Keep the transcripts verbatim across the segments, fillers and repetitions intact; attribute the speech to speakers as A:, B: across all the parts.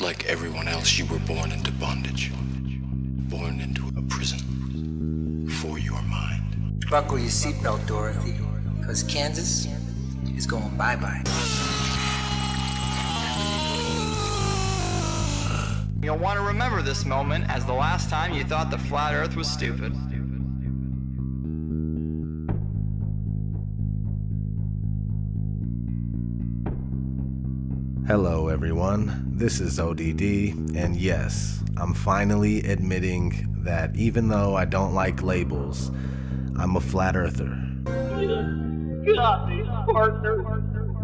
A: Like everyone else, you were born into bondage. Born into a prison for your mind.
B: Buckle your seatbelt, Dorothy, because Kansas is going bye-bye.
C: You'll want to remember this moment as the last time you thought the flat earth was stupid.
D: Hello everyone, this is O D D, and yes, I'm finally admitting that even though I don't like labels, I'm a flat earther.
E: Got me, partner.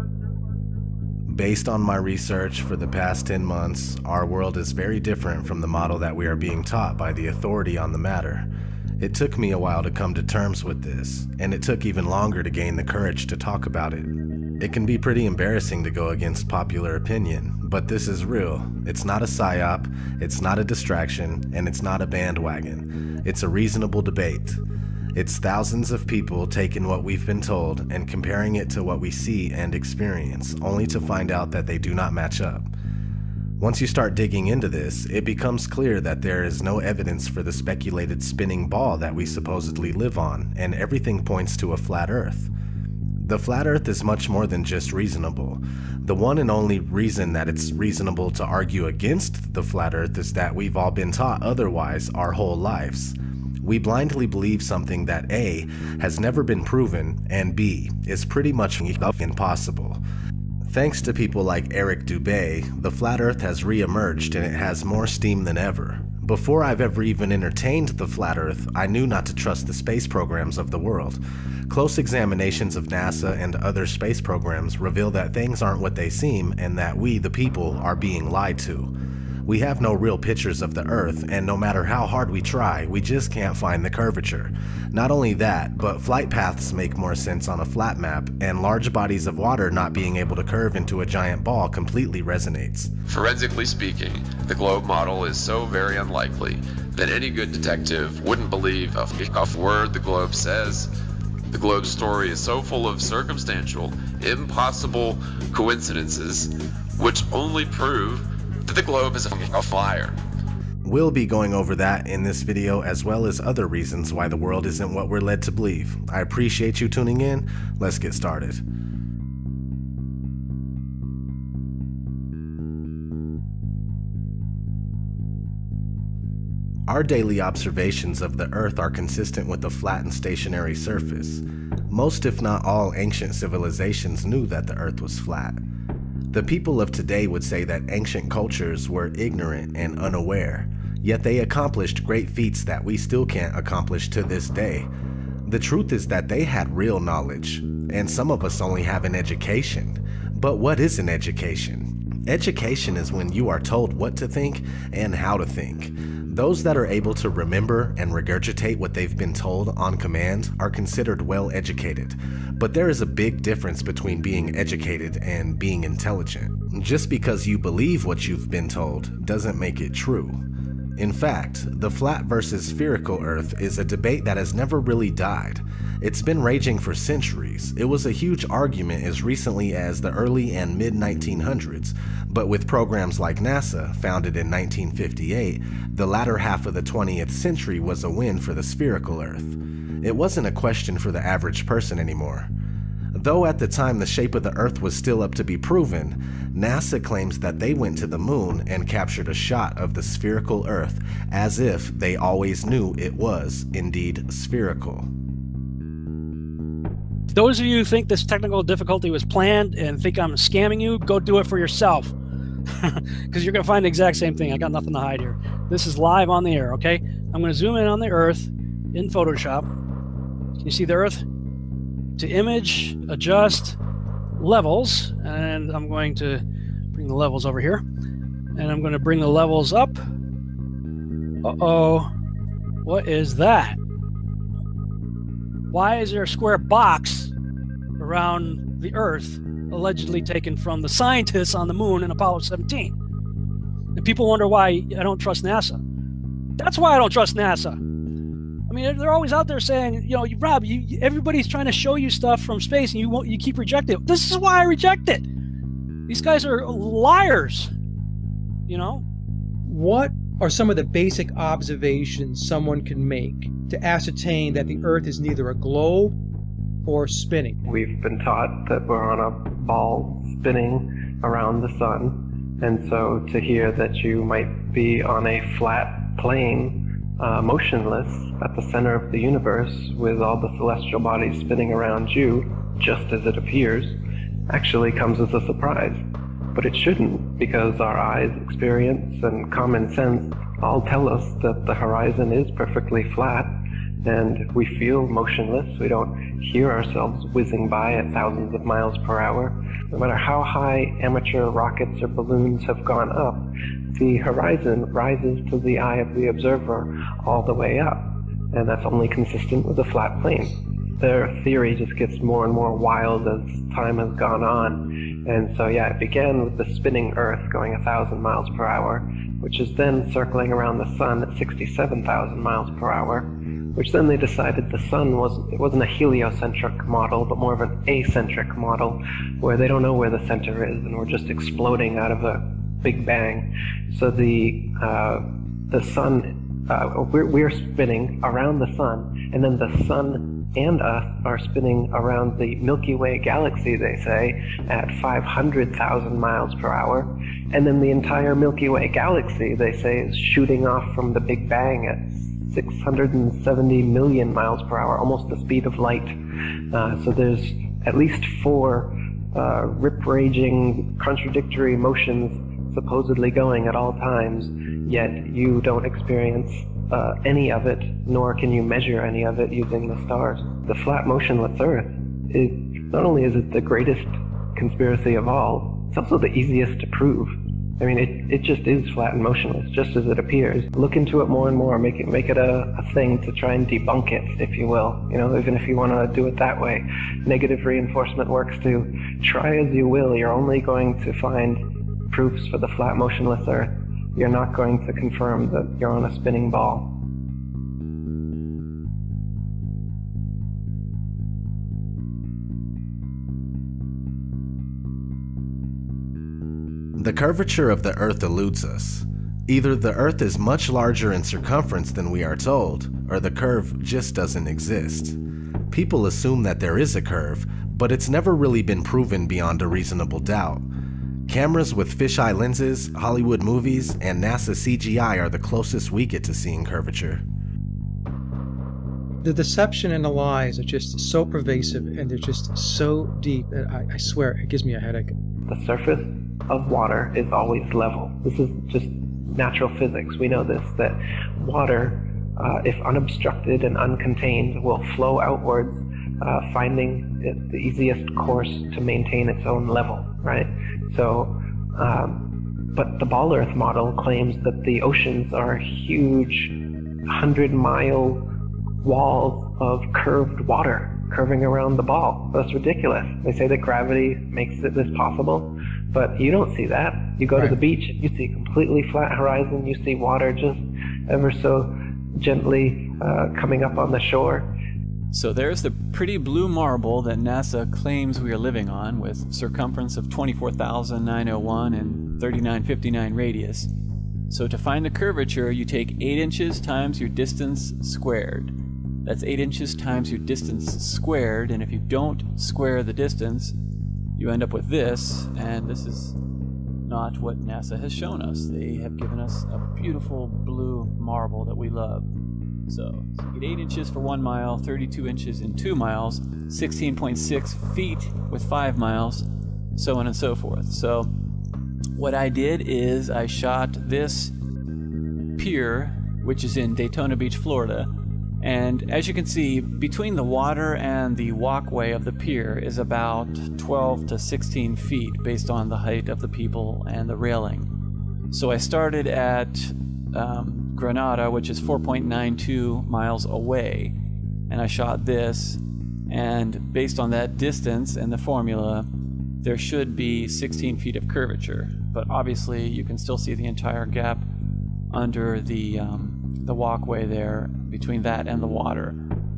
D: Based on my research for the past ten months, our world is very different from the model that we are being taught by the authority on the matter. It took me a while to come to terms with this, and it took even longer to gain the courage to talk about it. It can be pretty embarrassing to go against popular opinion, but this is real. It's not a psyop, it's not a distraction, and it's not a bandwagon. It's a reasonable debate. It's thousands of people taking what we've been told and comparing it to what we see and experience, only to find out that they do not match up. Once you start digging into this, it becomes clear that there is no evidence for the speculated spinning ball that we supposedly live on, and everything points to a flat earth. The flat earth is much more than just reasonable. The one and only reason that it's reasonable to argue against the flat earth is that we've all been taught otherwise our whole lives. We blindly believe something that A, has never been proven, and B, is pretty much impossible. Thanks to people like Eric Dubay, the flat earth has re-emerged and it has more steam than ever. Before I've ever even entertained the flat earth, I knew not to trust the space programs of the world. Close examinations of NASA and other space programs reveal that things aren't what they seem and that we, the people, are being lied to. We have no real pictures of the Earth, and no matter how hard we try, we just can't find the curvature. Not only that, but flight paths make more sense on a flat map, and large bodies of water not being able to curve into a giant ball completely resonates.
F: Forensically speaking, the globe model is so very unlikely that any good detective wouldn't believe a, a word the globe says. The globe story is so full of circumstantial, impossible coincidences, which only prove that the globe is a flyer.
D: We'll be going over that in this video, as well as other reasons why the world isn't what we're led to believe. I appreciate you tuning in. Let's get started. Our daily observations of the Earth are consistent with a flat and stationary surface. Most, if not all, ancient civilizations knew that the Earth was flat. The people of today would say that ancient cultures were ignorant and unaware, yet they accomplished great feats that we still can't accomplish to this day. The truth is that they had real knowledge, and some of us only have an education. But what is an education? Education is when you are told what to think and how to think. Those that are able to remember and regurgitate what they've been told on command are considered well educated. But there is a big difference between being educated and being intelligent. Just because you believe what you've been told doesn't make it true. In fact, the flat versus spherical Earth is a debate that has never really died. It's been raging for centuries. It was a huge argument as recently as the early and mid nineteen hundreds, but with programs like NASA, founded in nineteen fifty-eight, the latter half of the twentieth century was a win for the spherical Earth. It wasn't a question for the average person anymore. Though at the time the shape of the Earth was still up to be proven, NASA claims that they went to the moon and captured a shot of the spherical Earth as if they always knew it was indeed spherical.
G: Those of you who think this technical difficulty was planned and think I'm scamming you, go do it for yourself. Because you're going to find the exact same thing. I got nothing to hide here. This is live on the air, okay? I'm going to zoom in on the Earth in Photoshop. Can you see the Earth? To image, adjust, levels, and I'm going to bring the levels over here. And I'm going to bring the levels up. Uh-oh. What is that? Why is there a square box around the Earth allegedly taken from the scientists on the moon in Apollo seventeen? And people wonder why I don't trust NASA. That's why I don't trust NASA. I mean, they're always out there saying, you know, Rob, you, everybody's trying to show you stuff from space and you won't, you keep rejecting it. This is why I reject it. These guys are liars. you know?
H: What are some of the basic observations someone can make to ascertain that the Earth is neither a globe or spinning?
I: We've been taught that we're on a ball spinning around the sun, and so to hear that you might be on a flat plane, uh, motionless at the center of the universe with all the celestial bodies spinning around you, just as it appears, actually comes as a surprise. But it shouldn't, because our eyes, experience, and common sense all tell us that the horizon is perfectly flat, and we feel motionless. We don't hear ourselves whizzing by at thousands of miles per hour. No matter how high amateur rockets or balloons have gone up, the horizon rises to the eye of the observer all the way up, and that's only consistent with a flat plane. Their theory just gets more and more wild as time has gone on. And so, yeah, it began with the spinning Earth going a thousand miles per hour, which is then circling around the sun at sixty-seven thousand miles per hour, which then they decided the sun was, it wasn't a heliocentric model, but more of an acentric model, where they don't know where the center is, and we're just exploding out of a big bang. So the, uh, the sun, uh, we're, we're spinning around the sun, and then the sun and us are spinning around the Milky Way galaxy, they say, at five hundred thousand miles per hour. And then the entire Milky Way galaxy, they say, is shooting off from the Big Bang at six hundred seventy million miles per hour, almost the speed of light. Uh, so there's at least four uh, rip-raging, contradictory motions supposedly going at all times, yet you don't experience Uh, any of it, nor can you measure any of it using the stars. The flat motionless Earth, is, not only is it the greatest conspiracy of all, it's also the easiest to prove. I mean, it, it just is flat and motionless, just as it appears. Look into it more and more, make it, make it a, a thing to try and debunk it, if you will. You know, even if you want to do it that way. Negative reinforcement works too. Try as you will, you're only going to find proofs for the flat motionless Earth. You're not going to confirm that you're on a spinning ball.
D: The curvature of the Earth eludes us. Either the Earth is much larger in circumference than we are told, or the curve just doesn't exist. People assume that there is a curve, but it's never really been proven beyond a reasonable doubt. Cameras with fisheye lenses, Hollywood movies, and NASA C G I are the closest we get to seeing curvature.
H: The deception and the lies are just so pervasive, and they're just so deep that I, I swear it gives me a headache.
I: The surface of water is always level. This is just natural physics. We know this, that water, uh, if unobstructed and uncontained, will flow outwards, uh, finding it the easiest course to maintain its own level, right? So, um, but the Ball Earth model claims that the oceans are huge, hundred-mile walls of curved water curving around the ball. That's ridiculous. They say that gravity makes it this possible, but you don't see that. You go right to the beach, you see a completely flat horizon, you see water just ever so gently uh, coming up on the shore.
J: So there's the pretty blue marble that NASA claims we are living on, with circumference of twenty-four thousand nine hundred one and thirty-nine fifty-nine radius. So to find the curvature, you take eight inches times your distance squared. That's eight inches times your distance squared, and if you don't square the distance, you end up with this, and this is not what NASA has shown us. They have given us a beautiful blue marble that we love. So, so you get eight inches for one mile, thirty-two inches in two miles, sixteen point six feet with five miles, so on and so forth. So what I did is I shot this pier, which is in Daytona Beach, Florida, and as you can see, between the water and the walkway of the pier is about twelve to sixteen feet based on the height of the people and the railing. So I started at um, Granada, which is four point nine two miles away, and I shot this, and based on that distance and the formula, there should be sixteen feet of curvature, but obviously you can still see the entire gap under the um, the walkway there between that and the water.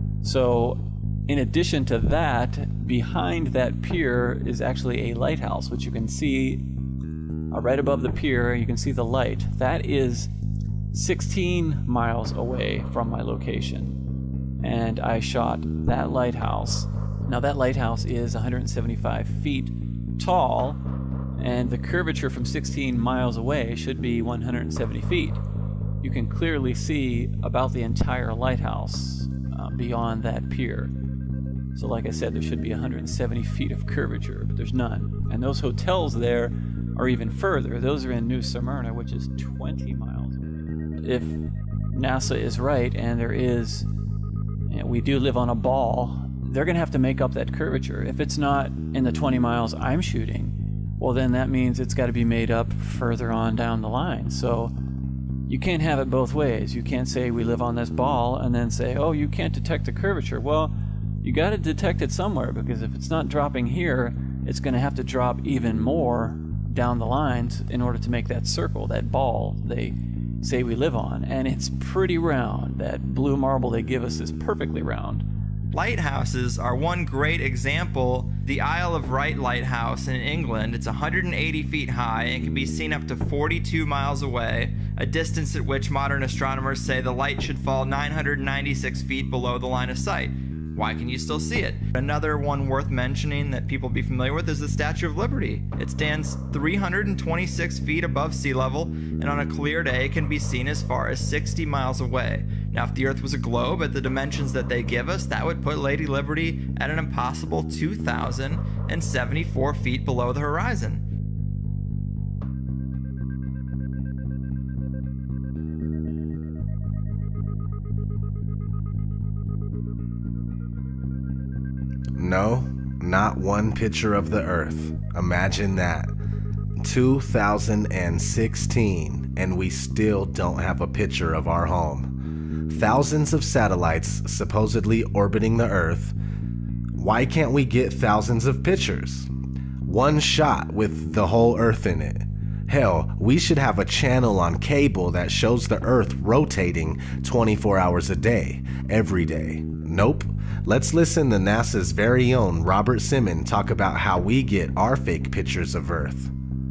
J: So in addition to that, behind that pier is actually a lighthouse, which you can see uh, right above the pier, you can see the light. That is sixteen miles away from my location. And I shot that lighthouse. Now that lighthouse is one hundred seventy-five feet tall, and the curvature from sixteen miles away should be one hundred seventy feet. You can clearly see about the entire lighthouse uh, beyond that pier. So like I said, there should be one hundred seventy feet of curvature, but there's none. And those hotels there are even further. Those are in New Smyrna, which is twenty miles. If NASA is right and there is, and we do live on a ball, they're going to have to make up that curvature. If it's not in the twenty miles I'm shooting, well then that means it's got to be made up further on down the line. So you can't have it both ways. You can't say we live on this ball and then say, oh, you can't detect the curvature. Well, you got to detect it somewhere, because if it's not dropping here, it's going to have to drop even more down the lines in order to make that circle, that ball they say we live on. And it's pretty round. That blue marble they give us is perfectly round.
C: Lighthouses are one great example. The Isle of Wight Lighthouse in England, it's one hundred eighty feet high and can be seen up to forty-two miles away, a distance at which modern astronomers say the light should fall nine hundred ninety-six feet below the line of sight. Why can you still see it? Another one worth mentioning that people be familiar with is the Statue of Liberty. It stands three hundred twenty-six feet above sea level, and on a clear day can be seen as far as sixty miles away. Now, if the Earth was a globe at the dimensions that they give us, that would put Lady Liberty at an impossible two thousand seventy-four feet below the horizon.
D: No, not one picture of the Earth. Imagine that. two thousand sixteen, and we still don't have a picture of our home. Thousands of satellites supposedly orbiting the Earth. Why can't we get thousands of pictures? One shot with the whole Earth in it. Hell, we should have a channel on cable that shows the Earth rotating twenty-four hours a day, every day. Nope. Let's listen to NASA's very own Robert Simon talk about how we get our fake pictures of Earth.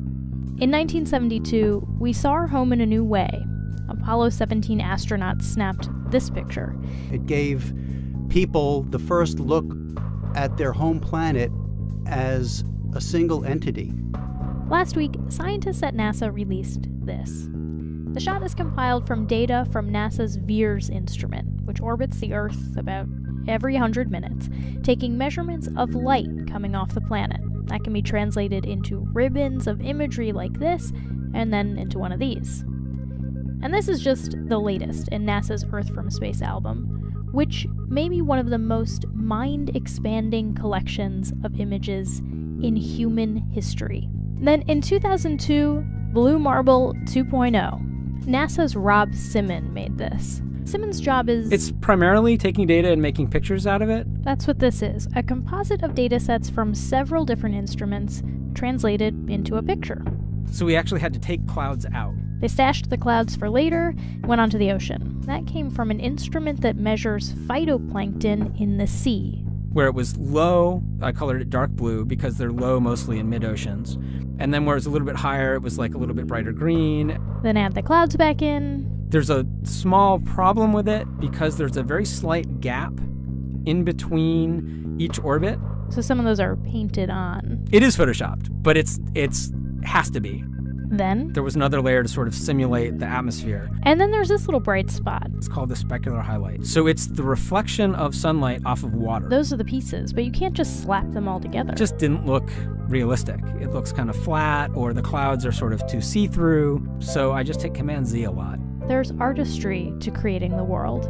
K: In nineteen seventy-two, we saw our home in a new way. Apollo seventeen astronauts snapped this picture.
L: It gave people the first look at their home planet as a single entity.
K: Last week, scientists at NASA released this. The shot is compiled from data from NASA's VIRS instrument, which orbits the Earth about every one hundred minutes, taking measurements of light coming off the planet. That can be translated into ribbons of imagery like this, and then into one of these. And this is just the latest in NASA's Earth from Space album, which may be one of the most mind-expanding collections of images in human history. Then in two thousand two, Blue Marble two point oh. NASA's Rob Simon made this. Simon's job is...
M: It's primarily taking data and making pictures out of it.
K: That's what this is, a composite of data sets from several different instruments translated into a picture.
M: So we actually had to take clouds out.
K: They stashed the clouds for later, went onto the ocean. That came from an instrument that measures phytoplankton in the sea.
M: Where it was low, I colored it dark blue because they're low mostly in mid-oceans. And then where it's a little bit higher, it was like a little bit brighter green.
K: Then add the clouds back in.
M: There's a small problem with it because there's a very slight gap in between each orbit.
K: So some of those are painted on.
M: It is photoshopped, but it's it's has to be.
K: Then
M: there was another layer to sort of simulate the atmosphere.
K: And then there's this little bright spot.
M: It's called the specular highlight. So it's the reflection of sunlight off of water.
K: Those are the pieces, but you can't just slap them all together.
M: It just didn't look realistic. It looks kind of flat, or the clouds are sort of too see-through. So I just hit Command Z a lot.
K: There's artistry to creating the world.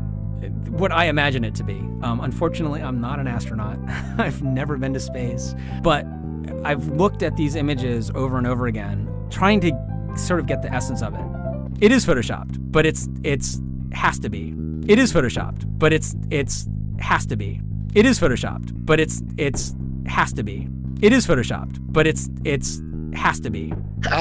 M: What I imagine it to be. Um, unfortunately, I'm not an astronaut. I've never been to space. But I've looked at these images over and over again, trying to sort of get the essence of it. It is photoshopped, but it's it's has to be. It is photoshopped, but it's it's has to be. It is photoshopped, but it's it's has to be. It is photoshopped, but it's it's has to be.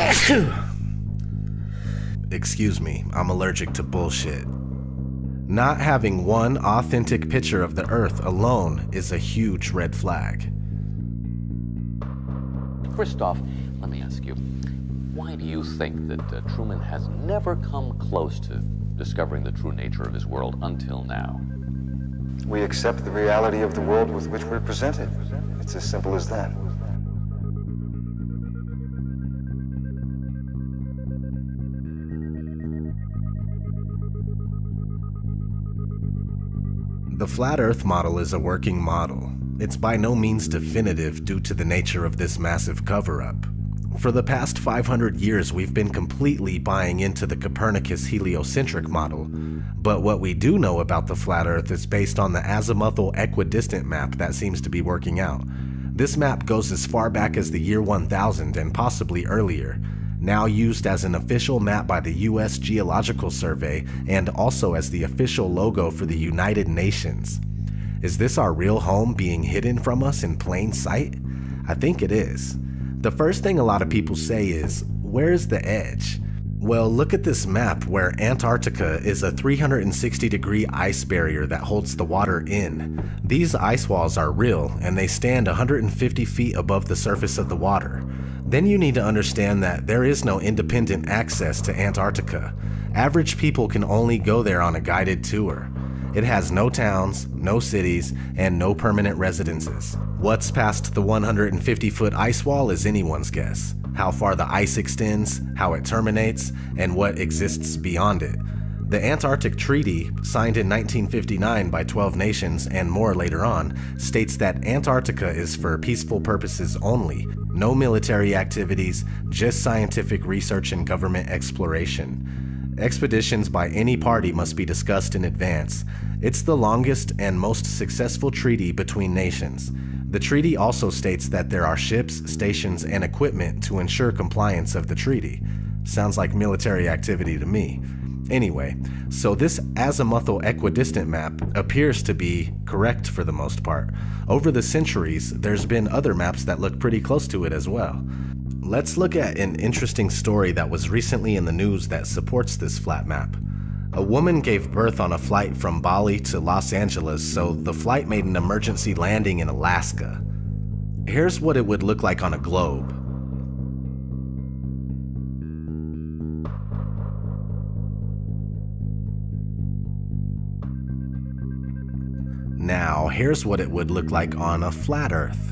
D: Excuse me, I'm allergic to bullshit. Not having one authentic picture of the Earth alone is a huge red flag.
N: Christoph, let me ask you, Why do you think that uh, Truman has never come close to discovering the true nature of his world until now?
O: We accept the reality of the world with which we're presented. It's as simple as that.
D: The flat Earth model is a working model. It's by no means definitive due to the nature of this massive cover-up. For the past five hundred years, we've been completely buying into the Copernicus heliocentric model, but what we do know about the flat Earth is based on the azimuthal equidistant map that seems to be working out. This map goes as far back as the year one thousand and possibly earlier, now used as an official map by the U S Geological Survey and also as the official logo for the United Nations. Is this our real home being hidden from us in plain sight? I think it is. The first thing a lot of people say is, where's the edge? Well, look at this map where Antarctica is a three hundred sixty degree ice barrier that holds the water in. These ice walls are real and they stand one hundred fifty feet above the surface of the water. Then you need to understand that there is no independent access to Antarctica. Average people can only go there on a guided tour. It has no towns, no cities, and no permanent residences. What's past the one hundred fifty foot ice wall is anyone's guess. How far the ice extends, how it terminates, and what exists beyond it. The Antarctic Treaty, signed in nineteen fifty-nine by twelve nations and more later on, states that Antarctica is for peaceful purposes only. No military activities, just scientific research and government exploration. Expeditions by any party must be discussed in advance. It's the longest and most successful treaty between nations. The treaty also states that there are ships, stations, and equipment to ensure compliance of the treaty. Sounds like military activity to me. Anyway, so this azimuthal equidistant map appears to be correct for the most part. Over the centuries, there's been other maps that look pretty close to it as well. Let's look at an interesting story that was recently in the news that supports this flat map. A woman gave birth on a flight from Bali to Los Angeles, so the flight made an emergency landing in Alaska. Here's what it would look like on a globe. Now, here's what it would look like on a flat Earth.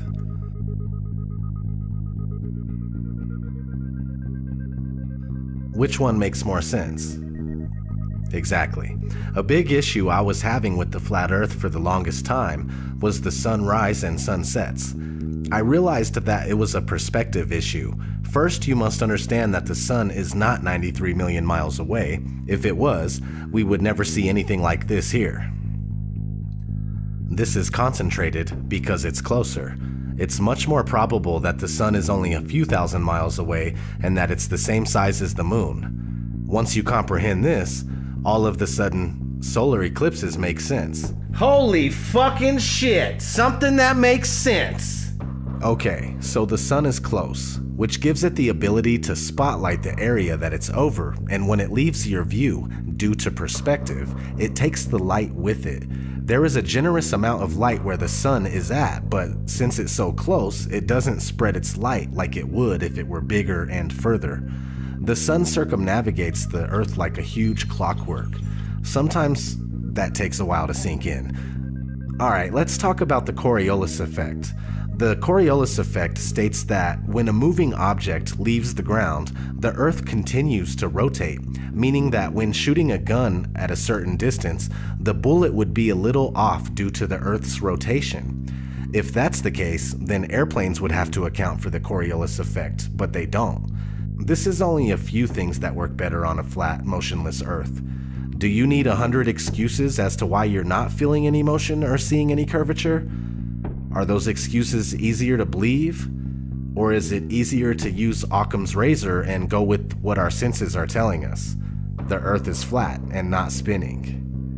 D: Which one makes more sense? Exactly. A big issue I was having with the flat Earth for the longest time was the sunrise and sunsets. I realized that it was a perspective issue. First, you must understand that the sun is not ninety-three million miles away. If it was, we would never see anything like this here. This is concentrated because it's closer. It's much more probable that the sun is only a few thousand miles away and that it's the same size as the moon. Once you comprehend this, all of the sudden, solar eclipses make sense. Holy fucking shit! Something that makes sense! Okay, so the sun is close, which gives it the ability to spotlight the area that it's over, and when it leaves your view, due to perspective, it takes the light with it. There is a generous amount of light where the sun is at, but since it's so close, it doesn't spread its light like it would if it were bigger and further. The sun circumnavigates the Earth like a huge clockwork. Sometimes that takes a while to sink in. Alright, let's talk about the Coriolis effect. The Coriolis effect states that when a moving object leaves the ground, the Earth continues to rotate, meaning that when shooting a gun at a certain distance, the bullet would be a little off due to the Earth's rotation. If that's the case, then airplanes would have to account for the Coriolis effect, but they don't. This is only a few things that work better on a flat, motionless Earth. Do you need a hundred excuses as to why you're not feeling any motion or seeing any curvature? Are those excuses easier to believe? Or is it easier to use Occam's razor and go with what our senses are telling us? The Earth is flat and not spinning.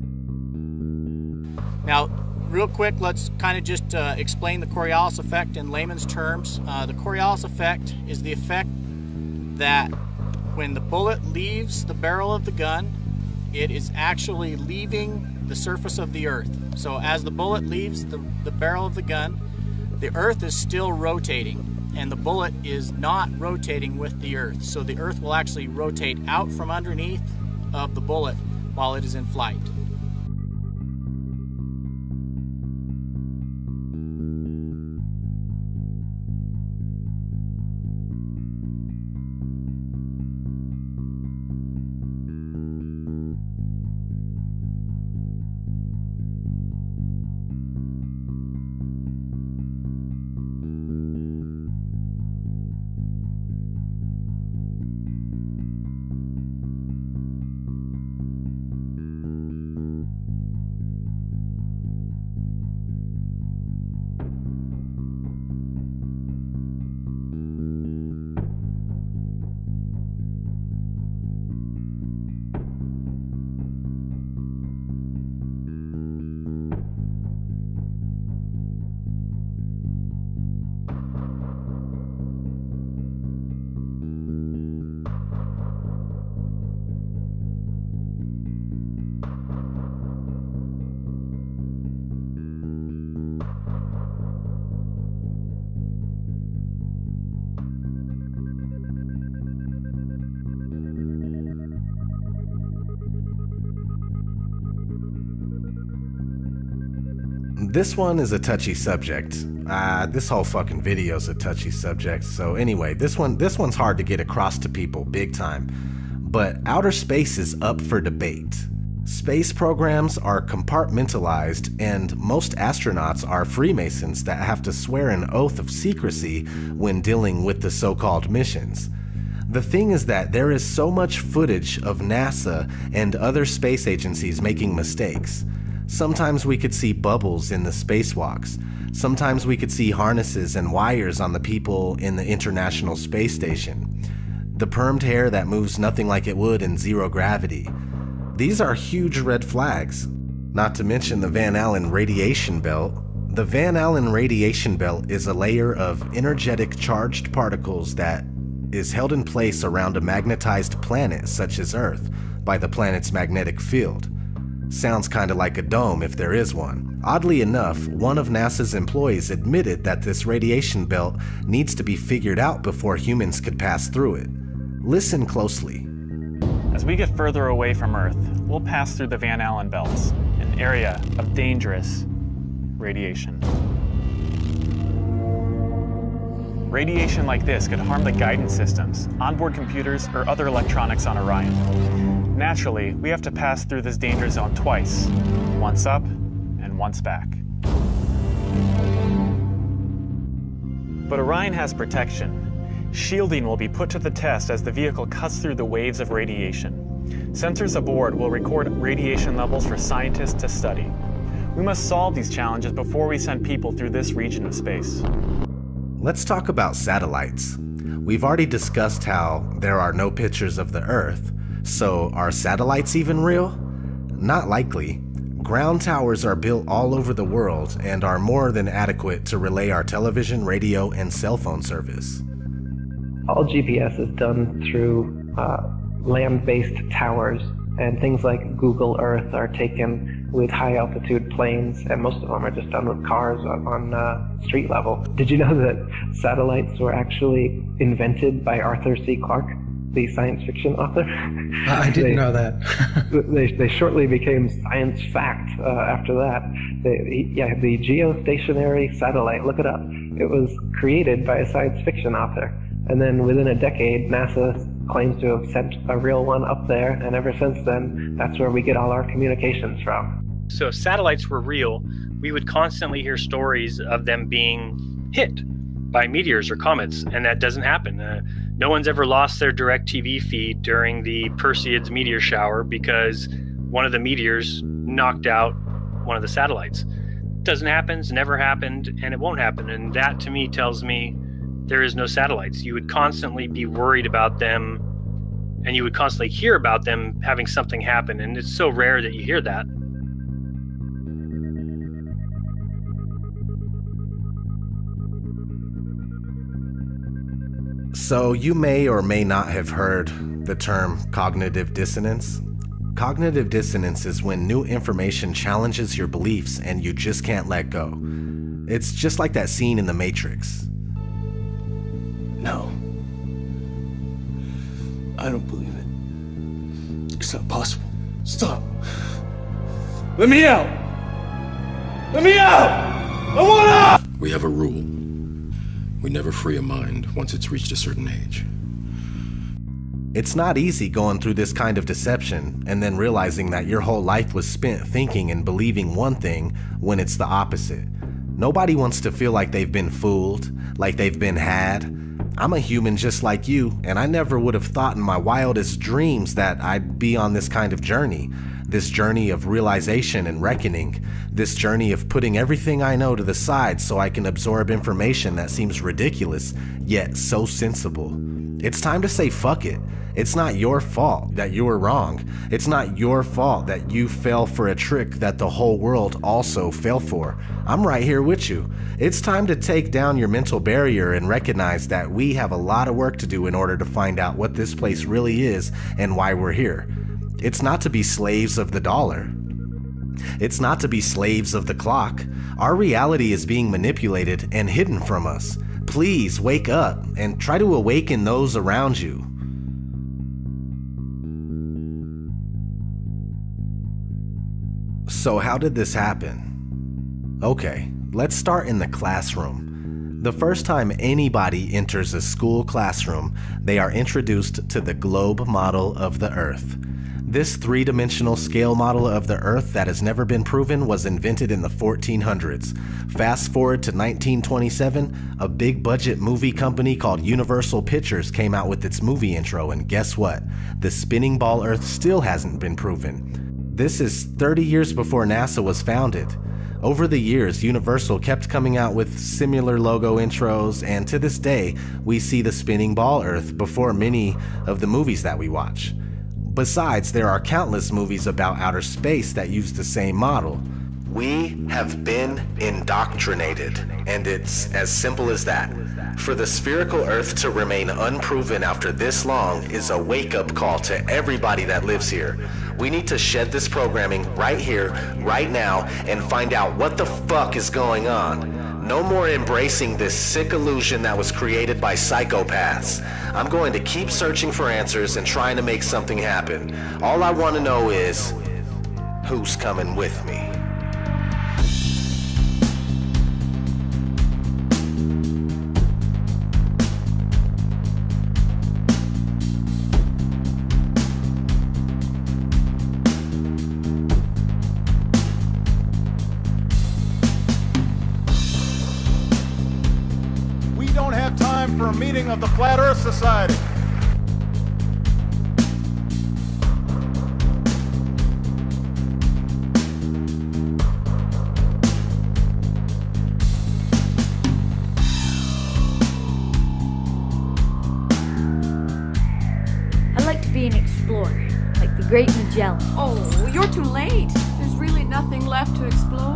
P: Now, real quick, let's kind of just uh, explain the Coriolis effect in layman's terms. Uh, the Coriolis effect is the effect that when the bullet leaves the barrel of the gun, it is actually leaving the surface of the Earth. So as the bullet leaves the, the barrel of the gun, the Earth is still rotating. and the bullet is not rotating with the Earth. So the Earth will actually rotate out from underneath of the bullet while it is in flight.
D: This one is a touchy subject. Uh, this whole fucking video is a touchy subject. So anyway, this one, this one's hard to get across to people big time. But outer space is up for debate. Space programs are compartmentalized, and most astronauts are Freemasons that have to swear an oath of secrecy when dealing with the so-called missions. The thing is that there is so much footage of NASA and other space agencies making mistakes. Sometimes we could see bubbles in the spacewalks. Sometimes we could see harnesses and wires on the people in the International Space Station. The permed hair that moves nothing like it would in zero gravity. These are huge red flags. Not to mention the Van Allen radiation belt. The Van Allen radiation belt is a layer of energetic charged particles that is held in place around a magnetized planet such as Earth by the planet's magnetic field. Sounds kinda like a dome if there is one. Oddly enough, one of NASA's employees admitted that this radiation belt needs to be figured out before humans could pass through it. Listen closely.
Q: As we get further away from Earth, we'll pass through the Van Allen belts, an area of dangerous radiation. Radiation like this could harm the guidance systems, onboard computers, or other electronics on Orion. Naturally, we have to pass through this danger zone twice, once up and once back. But Orion has protection. Shielding will be put to the test as the vehicle cuts through the waves of radiation. Sensors aboard will record radiation levels for scientists to study. We must solve these challenges before we send people through this region of space.
D: Let's talk about satellites. We've already discussed how there are no pictures of the Earth. So are satellites even real? Not likely. Ground towers are built all over the world and are more than adequate to relay our television, radio, and cell phone service.
I: All G P S is done through uh, land-based towers, and things like Google Earth are taken with high-altitude planes, and most of them are just done with cars on, on uh, street level. Did you know that satellites were actually invented by Arthur C. Clarke, the science fiction author?
H: I didn't
I: they,
H: know that.
I: they, they shortly became science fact uh, after that. They, yeah, the geostationary satellite, look it up. It was created by a science fiction author. And then within a decade, NASA claims to have sent a real one up there, and ever since then, that's where we get all our communications from.
R: So if satellites were real, we would constantly hear stories of them being hit by meteors or comets, and that doesn't happen. Uh, no one's ever lost their direct T V feed during the Perseids meteor shower because one of the meteors knocked out one of the satellites. It doesn't happen, it's never happened, and it won't happen. And that to me tells me there is no satellites. You would constantly be worried about them, and you would constantly hear about them having something happen, and it's so rare that you hear that.
D: So you may or may not have heard the term cognitive dissonance. Cognitive dissonance is when new information challenges your beliefs and you just can't let go. It's just like that scene in The Matrix.
A: No. I don't believe it. It's not possible. Stop. Let me out! Let me out! I want out! We have a rule. We never free a mind once it's reached a certain age.
D: It's not easy going through this kind of deception and then realizing that your whole life was spent thinking and believing one thing when it's the opposite. Nobody wants to feel like they've been fooled, like they've been had. I'm a human just like you, and I never would have thought in my wildest dreams that I'd be on this kind of journey. This journey of realization and reckoning. This journey of putting everything I know to the side so I can absorb information that seems ridiculous, yet so sensible. It's time to say fuck it. It's not your fault that you were wrong. It's not your fault that you fell for a trick that the whole world also fell for. I'm right here with you. It's time to take down your mental barrier and recognize that we have a lot of work to do in order to find out what this place really is and why we're here. It's not to be slaves of the dollar. It's not to be slaves of the clock. Our reality is being manipulated and hidden from us. Please wake up and try to awaken those around you. So how did this happen? Okay, let's start in the classroom. The first time anybody enters a school classroom, they are introduced to the globe model of the Earth. This three-dimensional scale model of the Earth that has never been proven was invented in the fourteen hundreds. Fast forward to nineteen twenty-seven, a big-budget movie company called Universal Pictures came out with its movie intro, and guess what? The spinning ball Earth still hasn't been proven. This is thirty years before NASA was founded. Over the years, Universal kept coming out with similar logo intros, and to this day, we see the spinning ball Earth before many of the movies that we watch. Besides, there are countless movies about outer space that use the same model. We have been indoctrinated, and it's as simple as that. For the spherical Earth to remain unproven after this long is a wake-up call to everybody that lives here. We need to shed this programming right here, right now, and find out what the fuck is going on. No more embracing this sick illusion that was created by psychopaths. I'm going to keep searching for answers and trying to make something happen. All I want to know is, who's coming with me?
S: For a meeting of the Flat Earth Society.
T: I'd like to be an explorer, like the Great Magellan.
U: Oh, you're too late. There's really nothing left to explore.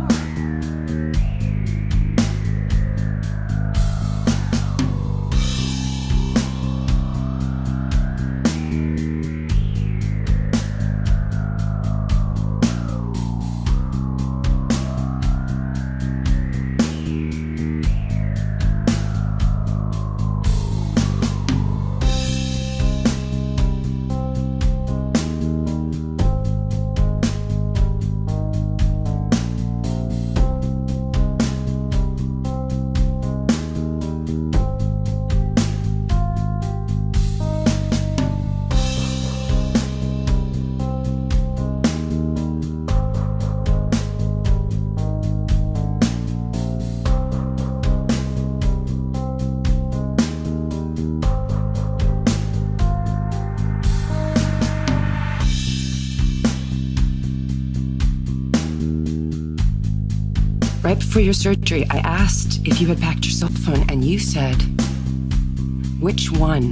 V: Right before your surgery, I asked if you had packed your cell phone, and you said, which one?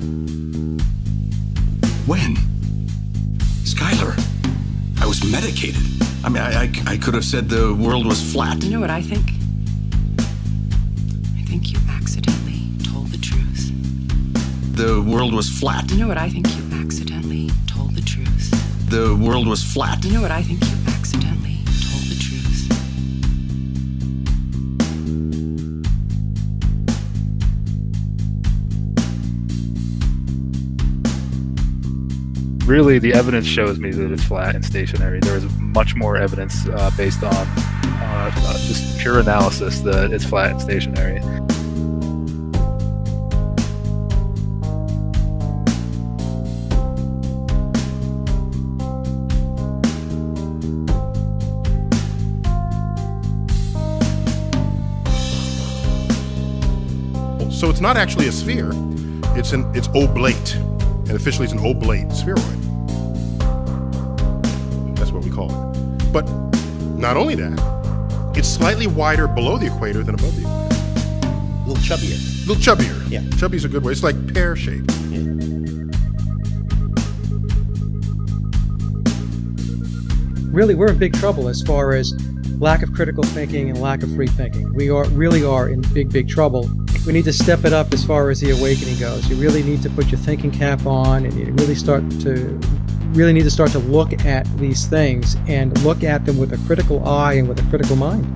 A: When? Skylar, I was medicated. I mean, I, I, I could have said the world was flat.
V: You know what I think? I think you accidentally told the truth.
A: The world was flat.
V: You know what I think? You accidentally told the truth.
A: The world was flat.
V: You know what I think? You accidentally told the truth.
B: really the evidence shows me that it's flat and stationary. There is much more evidence uh, based on uh, uh, just pure analysis that it's flat and stationary.
E: So it's not actually a sphere, it's an it's oblate, and officially it's an oblate spheroid. That's what we call it. But not only that, it's slightly wider below the equator than above the equator.
W: A little chubbier.
E: A little chubbier.
W: Yeah.
E: Chubby's a good way. It's like pear-shaped.
W: Yeah.
H: Really, we're in big trouble as far as lack of critical thinking and lack of free thinking. We are really are in big, big trouble. We need to step it up as far as the awakening goes. You really need to put your thinking cap on, and you really start to really need to start to look at these things and look at them with a critical eye and with a critical mind.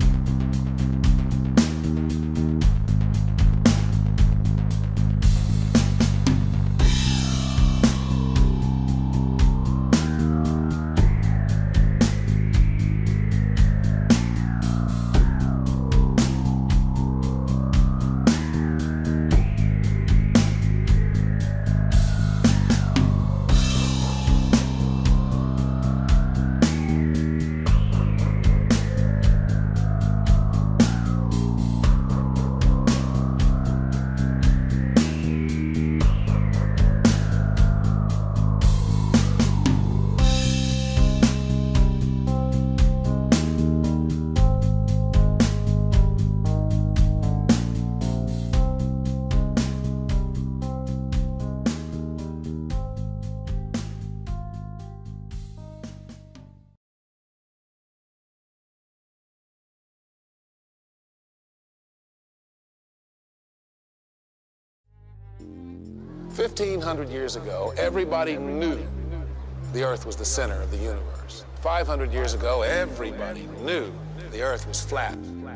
X: fifteen hundred years ago, everybody knew the Earth was the center of the universe. five hundred years ago, everybody knew the Earth was flat.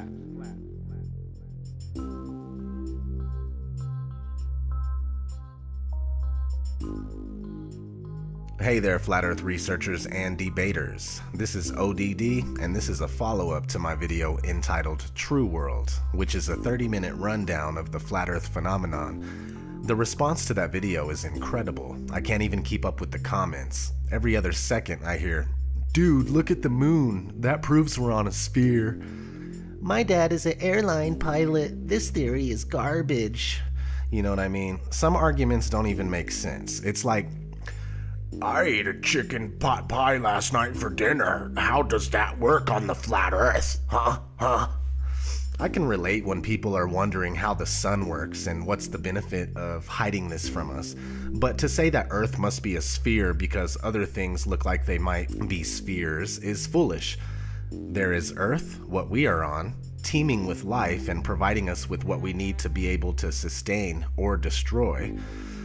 D: Hey there, Flat Earth researchers and debaters. This is O D D, and this is a follow-up to my video entitled True World, which is a thirty minute rundown of the Flat Earth phenomenon. The response to that video is incredible. I can't even keep up with the comments. Every other second I hear, "Dude, look at the moon. That proves we're on a sphere." "My dad is an airline pilot. This theory is garbage." You know what I mean? Some arguments don't even make sense. It's like, "I ate a chicken pot pie last night for dinner. How does that work on the flat Earth? Huh? Huh?" I can relate when people are wondering how the sun works and what's the benefit of hiding this from us. But to say that Earth must be a sphere because other things look like they might be spheres is foolish. There is Earth, what we are on, teeming with life and providing us with what we need to be able to sustain or destroy.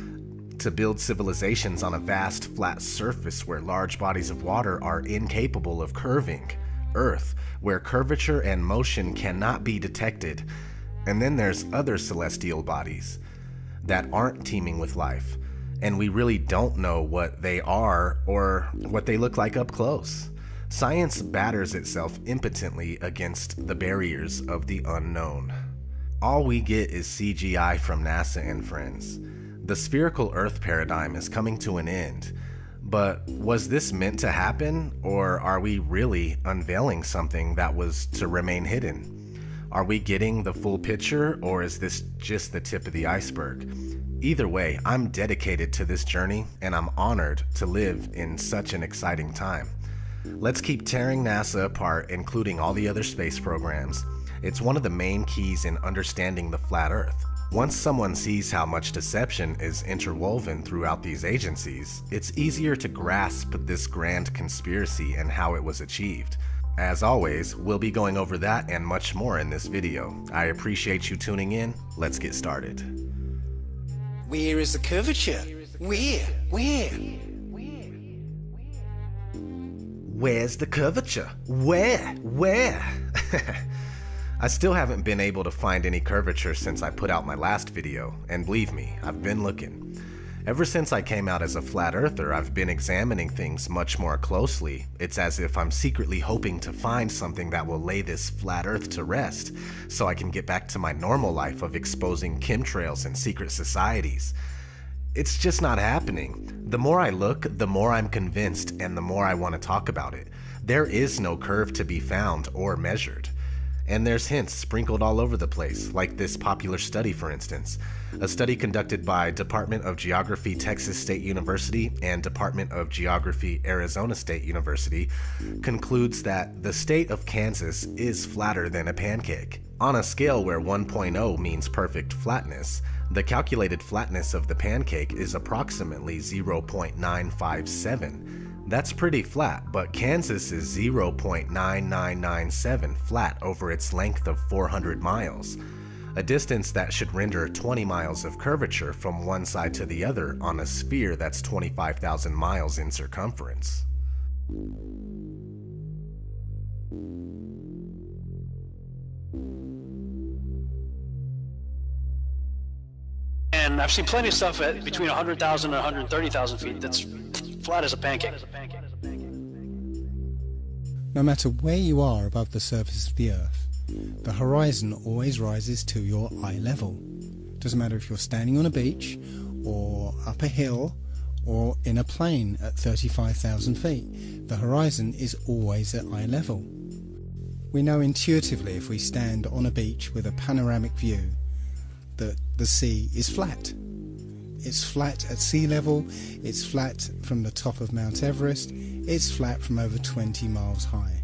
D: To build civilizations on a vast flat surface where large bodies of water are incapable of curving. Earth, where curvature and motion cannot be detected. And then there's other celestial bodies that aren't teeming with life, and we really don't know what they are or what they look like up close. Science batters itself impotently against the barriers of the unknown. All we get is C G I from NASA and friends. The spherical Earth paradigm is coming to an end. But was this meant to happen, or are we really unveiling something that was to remain hidden? Are we getting the full picture, or is this just the tip of the iceberg? Either way, I'm dedicated to this journey, and I'm honored to live in such an exciting time. Let's keep tearing NASA apart, including all the other space programs. It's one of the main keys in understanding the flat Earth. Once someone sees how much deception is interwoven throughout these agencies, it's easier to grasp this grand conspiracy and how it was achieved. As always, we'll be going over that and much more in this video. I appreciate you tuning in. Let's get started.
W: Where is the curvature? Where? Where?
D: Where's the curvature? Where? Where? I still haven't been able to find any curvature since I put out my last video, and believe me, I've been looking. Ever since I came out as a flat earther, I've been examining things much more closely. It's as if I'm secretly hoping to find something that will lay this flat earth to rest, so I can get back to my normal life of exposing chemtrails and secret societies. It's just not happening. The more I look, the more I'm convinced, and the more I want to talk about it. There is no curve to be found or measured. And there's hints sprinkled all over the place, like this popular study, for instance. A study conducted by Department of Geography, Texas State University, and Department of Geography, Arizona State University, concludes that the state of Kansas is flatter than a pancake. On a scale where one point oh means perfect flatness, the calculated flatness of the pancake is approximately zero point nine five seven. That's pretty flat, but Kansas is zero point nine nine nine seven flat over its length of four hundred miles, a distance that should render twenty miles of curvature from one side to the other on a sphere that's twenty-five thousand miles in circumference.
C: And I've seen plenty of stuff at between one hundred thousand and one hundred thirty thousand feet that's flat as a pancake.
F: No matter where you are above the surface of the Earth, the horizon always rises to your eye level. Doesn't matter if you're standing on a beach, or up a hill, or in a plane at thirty-five thousand feet, the horizon is always at eye level. We know intuitively if we stand on a beach with a panoramic view that the sea is flat. It's flat at sea level, it's flat from the top of Mount Everest, it's flat from over twenty miles high.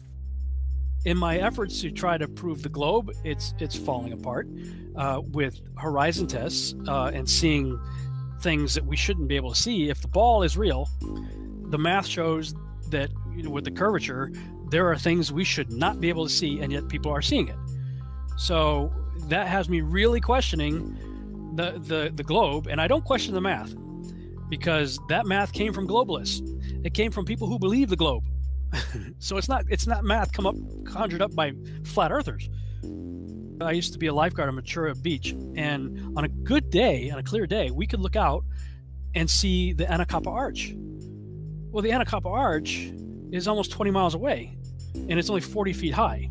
C: In my efforts to try to prove the globe, it's it's falling apart uh, with horizon tests uh, and seeing things that we shouldn't be able to see. If the ball is real, the math shows that, you know, with the curvature, there are things we should not be able to see, and yet people are seeing it. So that has me really questioning the, the, the globe, and I don't question the math, because that math came from globalists. It came from people who believe the globe. So it's not it's not math come up conjured up by flat earthers. I used to be a lifeguard on Ventura Beach, and on a good day, on a clear day, we could look out and see the Anacapa Arch. Well, the Anacapa Arch is almost twenty miles away, and it's only forty feet high.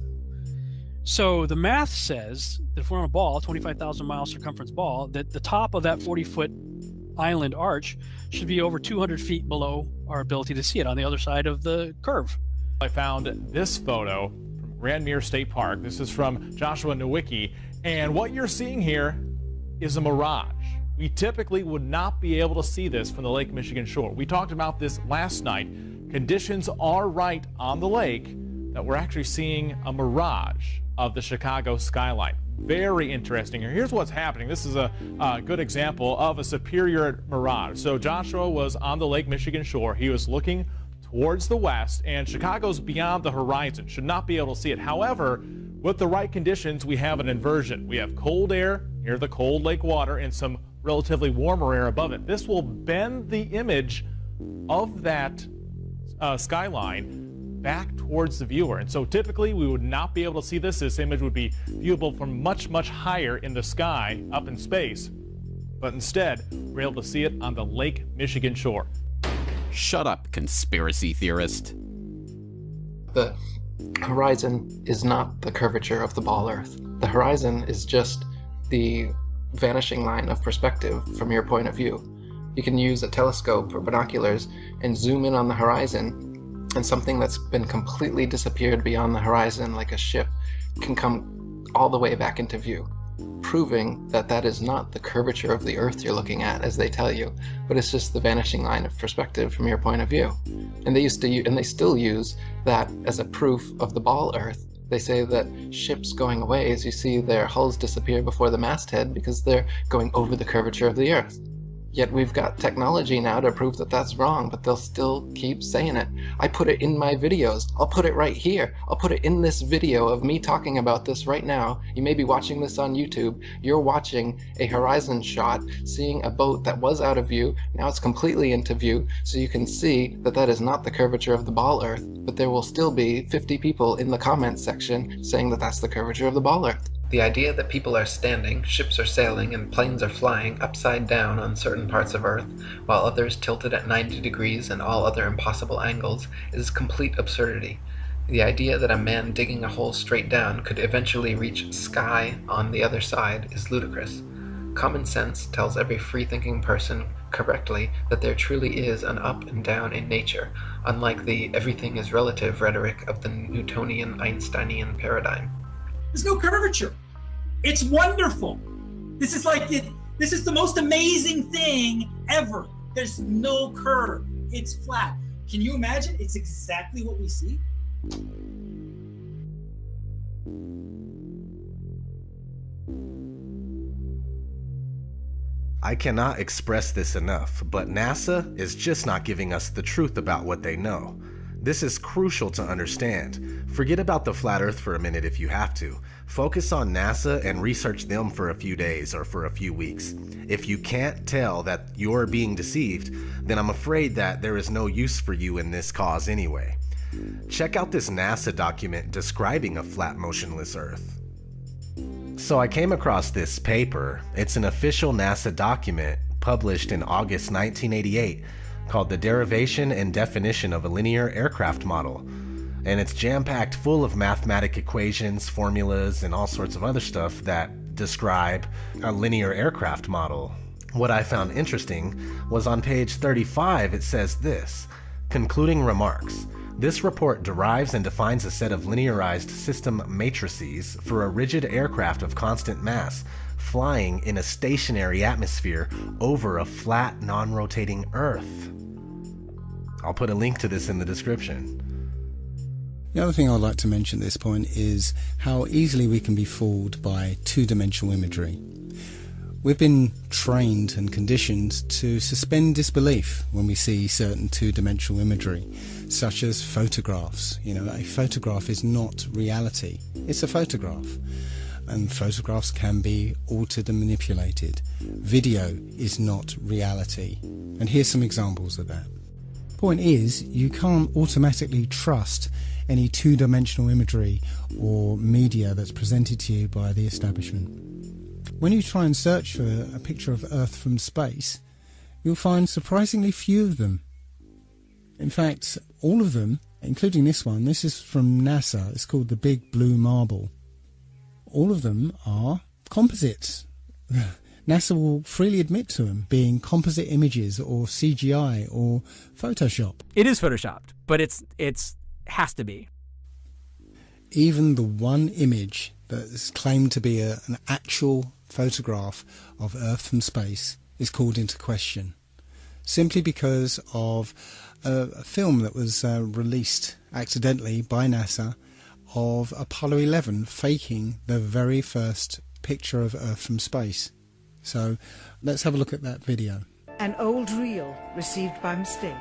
C: So the math says that if we're on a ball, twenty-five thousand mile circumference ball, that the top of that forty foot island arch should be over two hundred feet below our ability to see it on the other side of the curve.
G: I found this photo from Grand Mere State Park. This is from Joshua Nowicki, and what you're seeing here is a mirage. We typically would not be able to see this from the Lake Michigan shore. We talked about this last night. Conditions are right on the lake that we're actually seeing a mirage of the Chicago skyline. Very interesting. Here's what's happening. This is a, a good example of a superior mirage. So Joshua was on the Lake Michigan shore. He was looking towards the west, and Chicago's beyond the horizon. Should not be able to see it. However, with the right conditions, we have an inversion. We have cold air near the cold lake water and some relatively warmer air above it. This will bend the image of that uh, skyline back towards the viewer. And so typically we would not be able to see this. This image would be viewable from much, much higher in the sky, up in space. But instead, we're able to see it on the Lake Michigan shore.
J: Shut up, conspiracy theorist.
I: The horizon is not the curvature of the ball Earth. The horizon is just the vanishing line of perspective from your point of view. You can use a telescope or binoculars and zoom in on the horizon, and something that's been completely disappeared beyond the horizon, like a ship, can come all the way back into view, proving that that is not the curvature of the Earth you're looking at, as they tell you, but it's just the vanishing line of perspective from your point of view. And they used to, use, and they still use that as a proof of the ball Earth. They say that ships going away, as you see their hulls disappear before the masthead, because they're going over the curvature of the Earth. Yet we've got technology now to prove that that's wrong, but they'll still keep saying it. I put it in my videos. I'll put it right here. I'll put it in this video of me talking about this right now. You may be watching this on YouTube. You're watching a horizon shot, seeing a boat that was out of view. Now it's completely into view, so you can see that that is not the curvature of the ball Earth, but there will still be fifty people in the comments section saying that that's the curvature of the ball Earth. The idea that people are standing, ships are sailing, and planes are flying upside down on certain parts of Earth, while others tilted at ninety degrees and all other impossible angles, is complete absurdity. The idea that a man digging a hole straight down could eventually reach sky on the other side is ludicrous. Common sense tells every free-thinking person correctly that there truly is an up and down in nature, unlike the everything is relative rhetoric of the Newtonian Einsteinian paradigm.
K: There's no curvature. It's wonderful. This is like it, this is the most amazing thing ever. There's no curve. It's flat. Can you imagine? It's exactly what we see.
D: I cannot express this enough, but NASA is just not giving us the truth about what they know. This is crucial to understand. Forget about the flat Earth for a minute if you have to. Focus on NASA and research them for a few days or for a few weeks. If you can't tell that you're being deceived, then I'm afraid that there is no use for you in this cause anyway. Check out this NASA document describing a flat, motionless Earth. So I came across this paper. It's an official NASA document published in August nineteen eighty-eight called The Derivation and Definition of a Linear Aircraft Model. And it's jam-packed full of mathematic equations, formulas, and all sorts of other stuff that describe a linear aircraft model. What I found interesting was on page thirty-five it says this: concluding remarks. This report derives and defines a set of linearized system matrices for a rigid aircraft of constant mass, flying in a stationary atmosphere over a flat, non-rotating Earth. I'll put a link to this in the description.
F: The other thing I'd like to mention at this point is how easily we can be fooled by two-dimensional imagery. We've been trained and conditioned to suspend disbelief when we see certain two-dimensional imagery, such as photographs. You know, a photograph is not reality. It's a photograph. And photographs can be altered and manipulated. Video is not reality. And here's some examples of that. Point is, you can't automatically trust any two-dimensional imagery or media that's presented to you by the establishment. When you try and search for a picture of Earth from space, you'll find surprisingly few of them. In fact, all of them, including this one, this is from NASA, it's called the Big Blue Marble. All of them are composites. NASA will freely admit to them being composite images or C G I or Photoshop.
L: It is Photoshopped, but it's it's has to be.
F: Even the one image that is claimed to be a, an actual photograph of Earth from space is called into question, simply because of a, a film that was uh, released accidentally by NASA of Apollo eleven faking the very first picture of Earth from space. So let's have a look at that video.
M: An old reel received by mistake.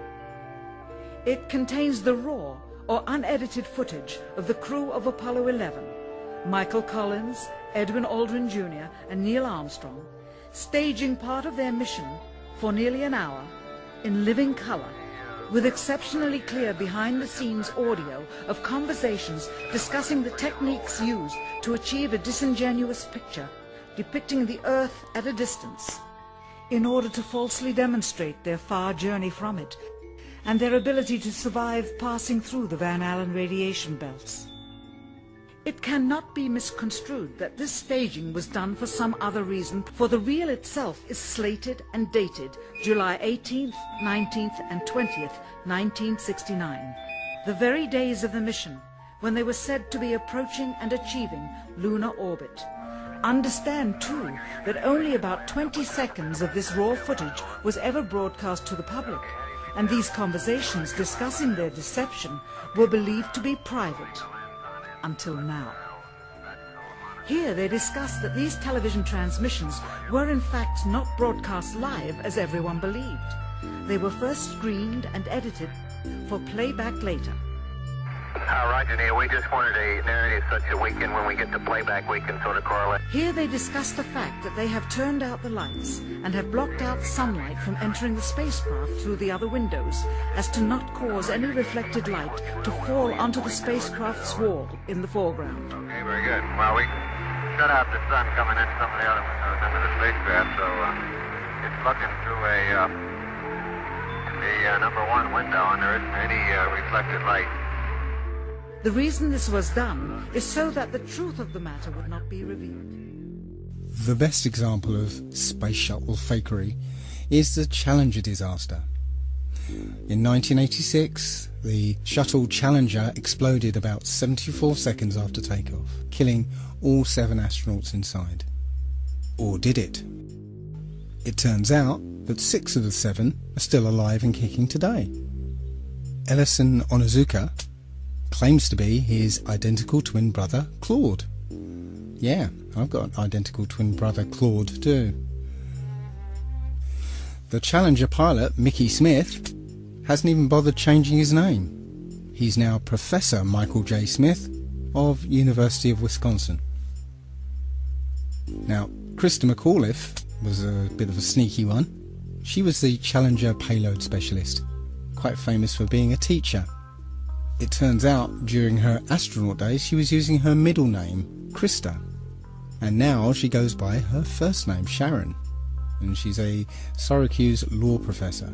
M: It contains the raw or unedited footage of the crew of Apollo eleven, Michael Collins, Edwin Aldrin Junior and Neil Armstrong, staging part of their mission for nearly an hour in living color, with exceptionally clear behind-the-scenes audio of conversations discussing the techniques used to achieve a disingenuous picture depicting the Earth at a distance, in order to falsely demonstrate their far journey from it and their ability to survive passing through the Van Allen radiation belts. It cannot be misconstrued that this staging was done for some other reason, for the reel itself is slated and dated July eighteenth, nineteenth and twentieth, nineteen sixty-nine, the very days of the mission when they were said to be approaching and achieving lunar orbit. Understand, too, that only about twenty seconds of this raw footage was ever broadcast to the public, and these conversations discussing their deception were believed to be private. Until now. Here they discuss that these television transmissions were in fact not broadcast live as everyone believed. They were first screened and edited for playback later.
N: Uh, Roger, Neil, we just wanted a narrative such that we can, when we get the playback, we can sort of correlate.
M: Here they discuss the fact that they have turned out the lights and have blocked out sunlight from entering the spacecraft through the other windows, as to not cause any reflected light to fall onto the spacecraft's wall in the foreground.
N: Okay, very good. Well, we, shut out the sun coming in some of the other windows into the spacecraft, so uh, it's looking through a uh, the uh, number one window, and there isn't any uh, reflected light.
M: The reason this was done is so that the truth of the matter would not be revealed.
F: The best example of space shuttle fakery is the Challenger disaster. In nineteen eighty-six, the shuttle Challenger exploded about seventy-four seconds after takeoff, killing all seven astronauts inside. Or did it? It turns out that six of the seven are still alive and kicking today. Ellison Onizuka claims to be his identical twin brother Claude. Yeah, I've got an identical twin brother Claude too. The Challenger pilot, Mickey Smith, hasn't even bothered changing his name. He's now Professor Michael J. Smith of University of Wisconsin. Now, Krista McAuliffe was a bit of a sneaky one. She was the Challenger payload specialist, quite famous for being a teacher. It turns out during her astronaut days she was using her middle name, Krista, and now she goes by her first name, Sharon, and she's a Syracuse law professor.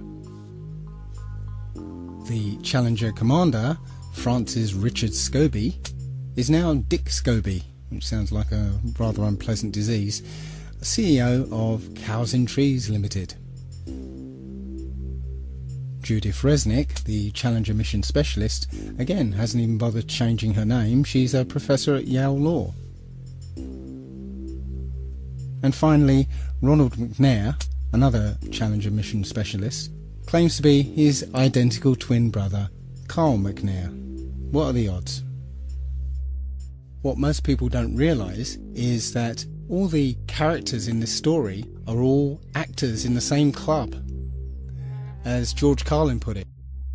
F: The Challenger commander, Francis Richard Scobie, is now Dick Scobie, which sounds like a rather unpleasant disease, C E O of Cows in Trees Limited. Judith Resnick, the Challenger mission specialist, again hasn't even bothered changing her name. She's a professor at Yale Law. And finally, Ronald McNair, another Challenger mission specialist, claims to be his identical twin brother, Carl McNair. What are the odds? What most people don't realise is that all the characters in this story are all actors in the same club. As George Carlin put it.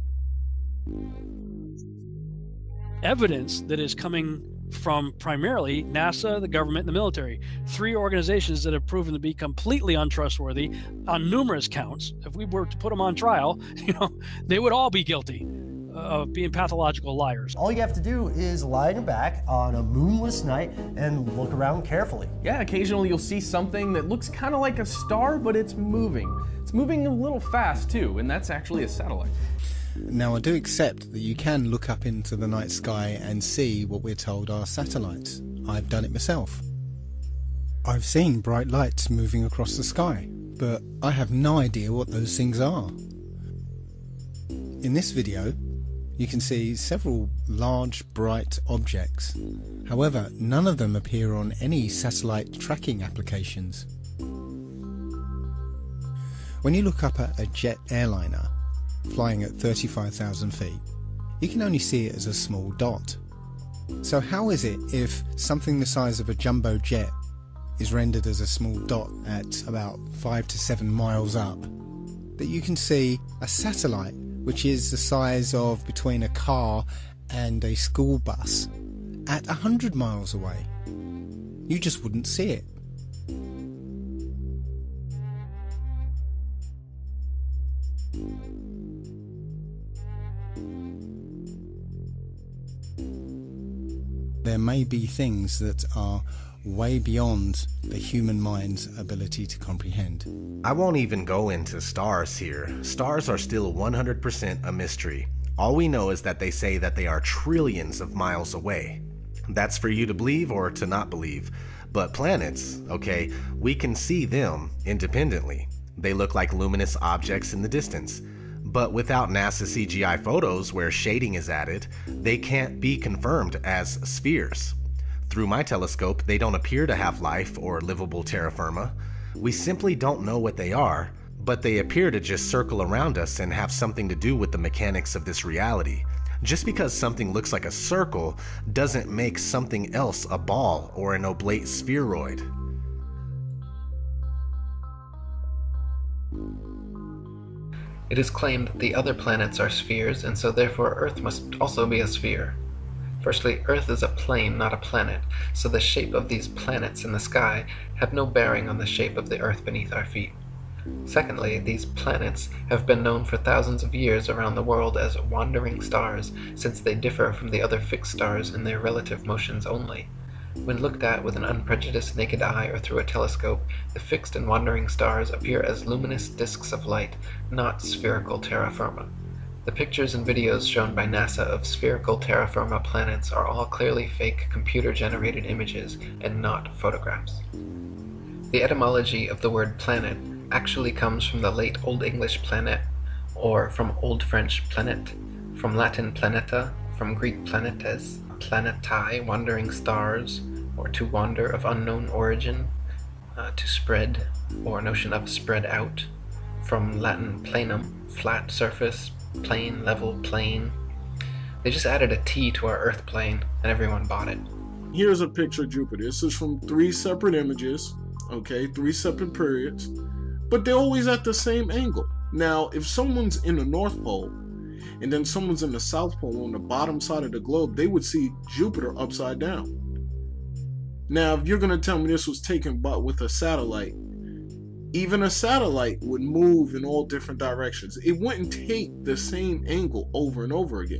C: Evidence that is coming from primarily NASA, the government, and the military. Three organizations that have proven to be completely untrustworthy on numerous counts. If we were to put them on trial, you know, they would all be guilty of being pathological liars.
O: All you have to do is lie on your back on a moonless night and look around carefully.
P: Yeah, occasionally you'll see something that looks kind of like a star, but it's moving. It's moving a little fast too, and that's actually a satellite.
F: Now, I do accept that you can look up into the night sky and see what we're told are satellites. I've done it myself. I've seen bright lights moving across the sky, but I have no idea what those things are. In this video, you can see several large, bright objects. However, none of them appear on any satellite tracking applications. When you look up at a jet airliner flying at thirty-five thousand feet, you can only see it as a small dot. So how is it if something the size of a jumbo jet is rendered as a small dot at about five to seven miles up, that you can see a satellite which is the size of between a car and a school bus at one hundred miles away? You just wouldn't see it. There may be things that are way beyond the human mind's ability to comprehend.
D: I won't even go into stars here. Stars are still one hundred percent a mystery. All we know is that they say that they are trillions of miles away. That's for you to believe or to not believe. But planets, okay, we can see them independently. They look like luminous objects in the distance. But without NASA C G I photos where shading is added, they can't be confirmed as spheres. Through my telescope, they don't appear to have life or livable terra firma. We simply don't know what they are, but they appear to just circle around us and have something to do with the mechanics of this reality. Just because something looks like a circle doesn't make something else a ball or an oblate spheroid.
I: It is claimed that the other planets are spheres, and so therefore Earth must also be a sphere. Firstly, Earth is a plane, not a planet, so the shape of these planets in the sky have no bearing on the shape of the Earth beneath our feet. Secondly, these planets have been known for thousands of years around the world as wandering stars, since they differ from the other fixed stars in their relative motions only. When looked at with an unprejudiced naked eye or through a telescope, the fixed and wandering stars appear as luminous disks of light, not spherical terra firma. The pictures and videos shown by NASA of spherical terra firma planets are all clearly fake computer-generated images and not photographs. The etymology of the word planet actually comes from the late Old English planet, or from Old French planet, from Latin planeta, from Greek planetes, planetae, wandering stars, or to wander of unknown origin, uh, to spread, or notion of spread out, from Latin planum, flat surface, plane, level, plane. They just added a T to our Earth plane, and everyone bought it.
Q: Here's a picture of Jupiter. This is from three separate images, okay, three separate periods, but they're always at the same angle. Now, if someone's in the North Pole, and then someone's in the South Pole on the bottom side of the globe, they would see Jupiter upside down. Now, if you're going to tell me this was taken by, with a satellite, even a satellite would move in all different directions. It wouldn't take the same angle over and over again.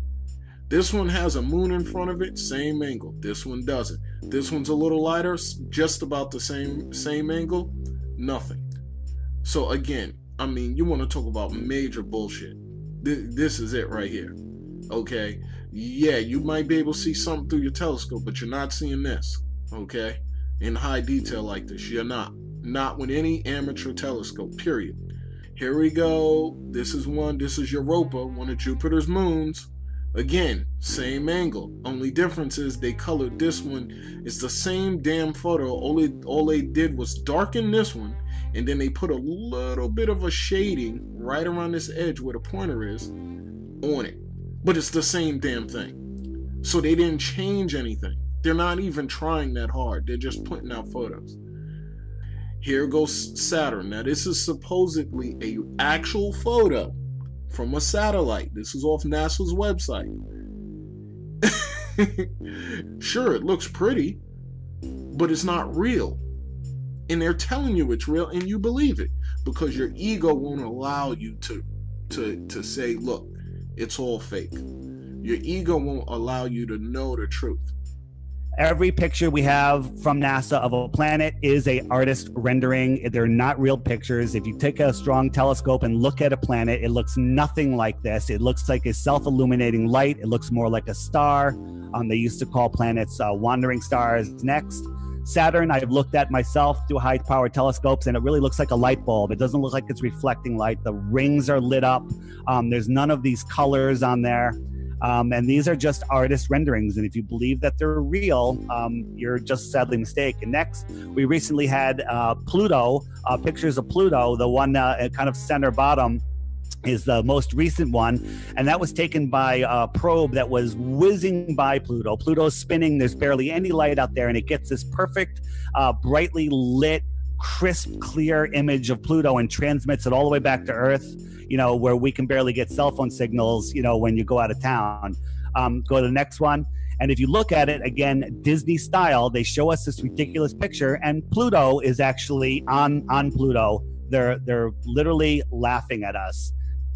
Q: This one has a moon in front of it, same angle. This one doesn't. This one's a little lighter, just about the same, same angle, nothing. So again, I mean, you want to talk about major bullshit. This is it right here. Okay? Yeah, you might be able to see something through your telescope, but you're not seeing this. Okay? In high detail like this, you're not. Not with any amateur telescope, period. Here we go. This is one. This is Europa, one of Jupiter's moons. Again, same angle. Only difference is they colored this one. It's the same damn photo. All they, all they did was darken this one, and then they put a little bit of a shading right around this edge where the pointer is on it. But it's the same damn thing. So they didn't change anything. They're not even trying that hard. They're just putting out photos. Here goes Saturn. Now this is supposedly a actual photo from a satellite. This is off NASA's website. Sure, it looks pretty, but it's not real. And they're telling you it's real, and you believe it because your ego won't allow you to, to, to say, look, it's all fake. Your ego won't allow you to know the truth.
R: Every picture we have from NASA of a planet is a artist rendering. They're not real pictures. If you take a strong telescope and look at a planet, it looks nothing like this. It looks like a self-illuminating light. It looks more like a star. Um, they used to call planets uh, wandering stars next. Saturn, I've looked at myself through high-powered telescopes, and it really looks like a light bulb. It doesn't look like it's reflecting light. The rings are lit up. Um, there's none of these colors on there. Um, and these are just artist renderings. And if you believe that they're real, um, you're just sadly mistaken. Next, we recently had uh, Pluto, uh, pictures of Pluto. The one uh, kind of center bottom is the most recent one. And that was taken by a probe that was whizzing by Pluto. Pluto's spinning. There's barely any light out there. And it gets this perfect, uh, brightly lit, crisp, clear image of Pluto and transmits it all the way back to Earth, you know, where we can barely get cell phone signals, you know, when you go out of town. Um, go to the next one. And if you look at it, again, Disney style, they show us this ridiculous picture, and Pluto is actually on, on Pluto. They're, they're literally laughing at us.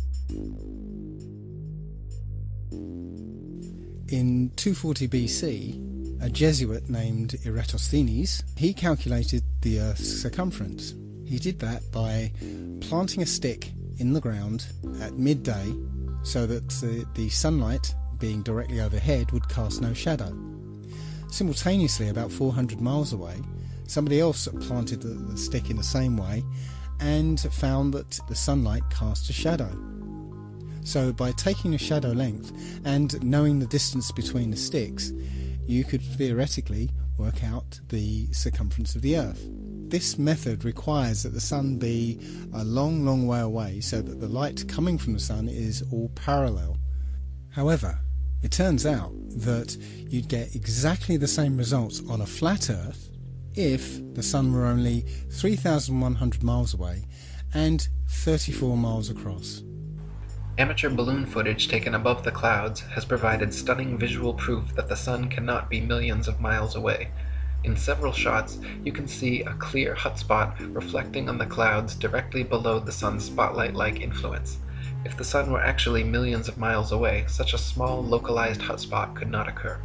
F: In two forty B C, a Jesuit named Eratosthenes, he calculated the Earth's circumference. He did that by planting a stick in the ground at midday so that the, the sunlight being directly overhead would cast no shadow. Simultaneously, about four hundred miles away, somebody else planted the, the stick in the same way and found that the sunlight cast a shadow. So by taking a shadow length and knowing the distance between the sticks, you could theoretically work out the circumference of the Earth. This method requires that the sun be a long, long way away so that the light coming from the sun is all parallel. However, it turns out that you'd get exactly the same results on a flat Earth if the sun were only three thousand one hundred miles away and thirty-four miles across.
I: Amateur balloon footage taken above the clouds has provided stunning visual proof that the sun cannot be millions of miles away. In several shots, you can see a clear hotspot reflecting on the clouds directly below the sun's spotlight-like influence. If the sun were actually millions of miles away, such a small localized hotspot could not occur.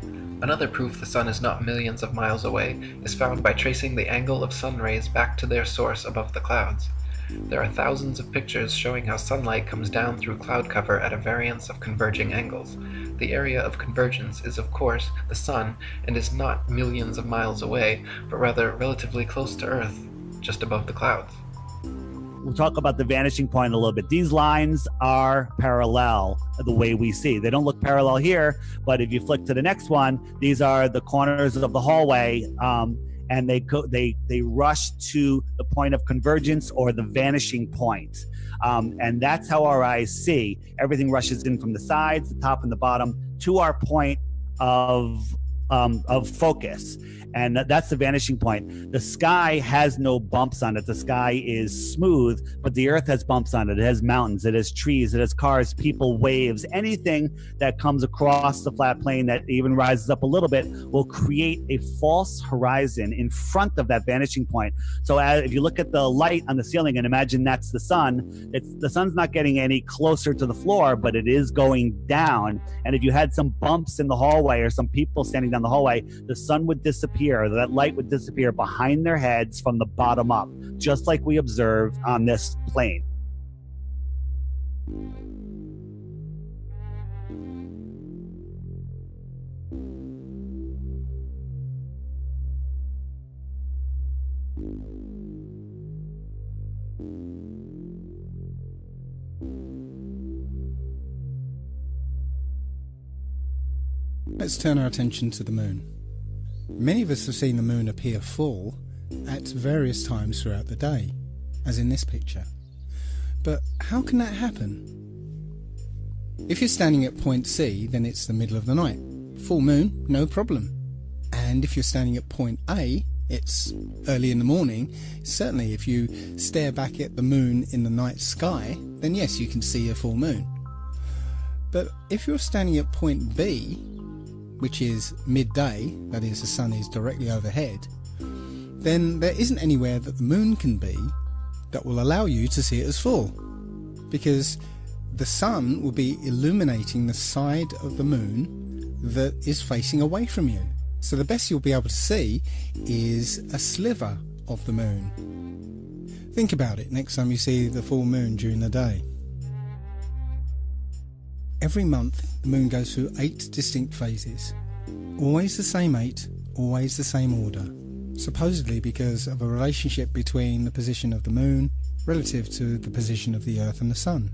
I: Another proof the sun is not millions of miles away is found by tracing the angle of sun rays back to their source above the clouds. There are thousands of pictures showing how sunlight comes down through cloud cover at a variance of converging angles. The area of convergence is, of course, the sun, and is not millions of miles away, but rather relatively close to Earth, just above the clouds.
R: We'll talk about the vanishing point a little bit. These lines are parallel the way we see. They don't look parallel here, but if you flick to the next one, these are the corners of the hallway, um, and they co- they they rush to the point of convergence or the vanishing point. Um, and that's how our eyes see. Everything rushes in from the sides, the top and the bottom, to our point of um, of focus. And that's the vanishing point. The sky has no bumps on it. The sky is smooth, but the earth has bumps on it. It has mountains, it has trees, it has cars, people, waves. Anything that comes across the flat plane that even rises up a little bit will create a false horizon in front of that vanishing point. So as, if you look at the light on the ceiling and imagine that's the sun, it's, the sun's not getting any closer to the floor, but it is going down. And if you had some bumps in the hallway or some people standing down the hallway, the sun would disappear. That light would disappear behind their heads from the bottom up, just like we observe on this plane.
F: Let's turn our attention to the moon. Many of us have seen the moon appear full at various times throughout the day, as in this picture. But how can that happen? If you're standing at point C, then it's the middle of the night. Full moon, no problem. And if you're standing at point A, it's early in the morning. Certainly if you stare back at the moon in the night sky, then yes, you can see a full moon. But if you're standing at point B, which is midday, that is, the sun is directly overhead, then there isn't anywhere that the moon can be that will allow you to see it as full, because the sun will be illuminating the side of the moon that is facing away from you. So the best you'll be able to see is a sliver of the moon. Think about it next time you see the full moon during the day. Every month, the moon goes through eight distinct phases. Always the same eight, always the same order. Supposedly because of a relationship between the position of the moon relative to the position of the Earth and the Sun.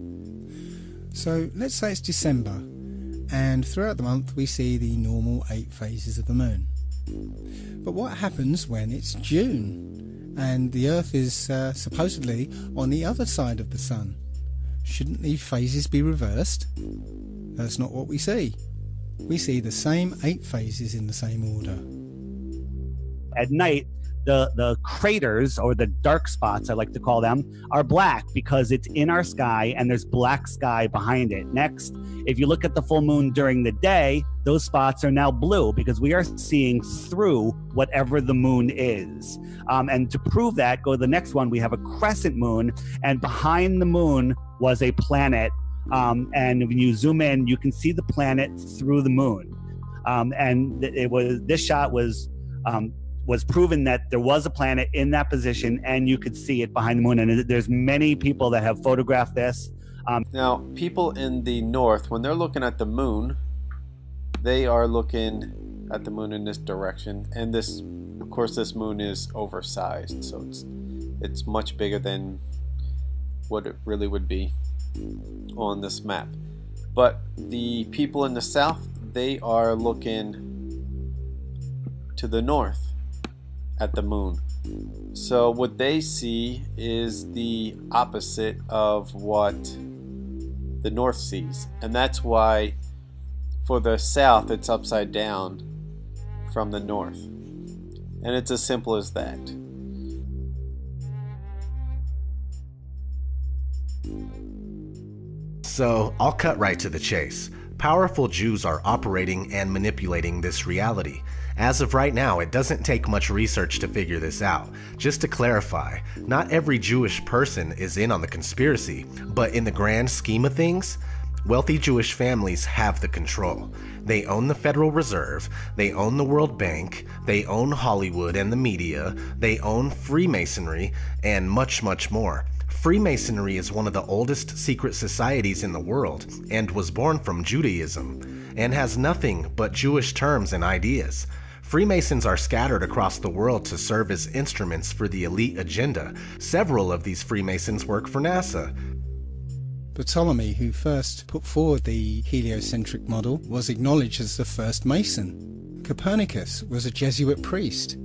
F: So let's say it's December, and throughout the month we see the normal eight phases of the moon. But what happens when it's June, and the Earth is uh, supposedly on the other side of the Sun? Shouldn't these phases be reversed? That's not what we see. We see the same eight phases in the same order.
R: At night, the, the craters, or the dark spots I like to call them, are black because it's in our sky and there's black sky behind it. Next, if you look at the full moon during the day, those spots are now blue because we are seeing through whatever the moon is. Um, and to prove that, go to the next one. We have a crescent moon, and behind the moon was a planet. Um, and when you zoom in, you can see the planet through the moon. Um, and it was this shot was um, was proven that there was a planet in that position, and you could see it behind the moon. And there's many people that have photographed this. Um,
A: now, people in the north, when they're looking at the moon, they are looking at the moon in this direction, and this, of course, this moon is oversized, so it's it's much bigger than what it really would be on this map. But the people in the south, they are looking to the north at the moon. So what they see is the opposite of what the north sees, and that's why for the south it's upside down from the north, and it's as simple as that.
D: So I'll cut right to the chase. Powerful Jews are operating and manipulating this reality. As of right now, it doesn't take much research to figure this out. Just to clarify, not every Jewish person is in on the conspiracy, but in the grand scheme of things, Wealthy Jewish families have the control. They own the Federal Reserve, they own the World Bank, they own Hollywood and the media, they own Freemasonry, and much, much more. Freemasonry is one of the oldest secret societies in the world, and was born from Judaism, and has nothing but Jewish terms and ideas. Freemasons are scattered across the world to serve as instruments for the elite agenda. Several of these Freemasons work for NASA.
F: Ptolemy, who first put forward the heliocentric model, was acknowledged as the first Mason. Copernicus was a Jesuit priest.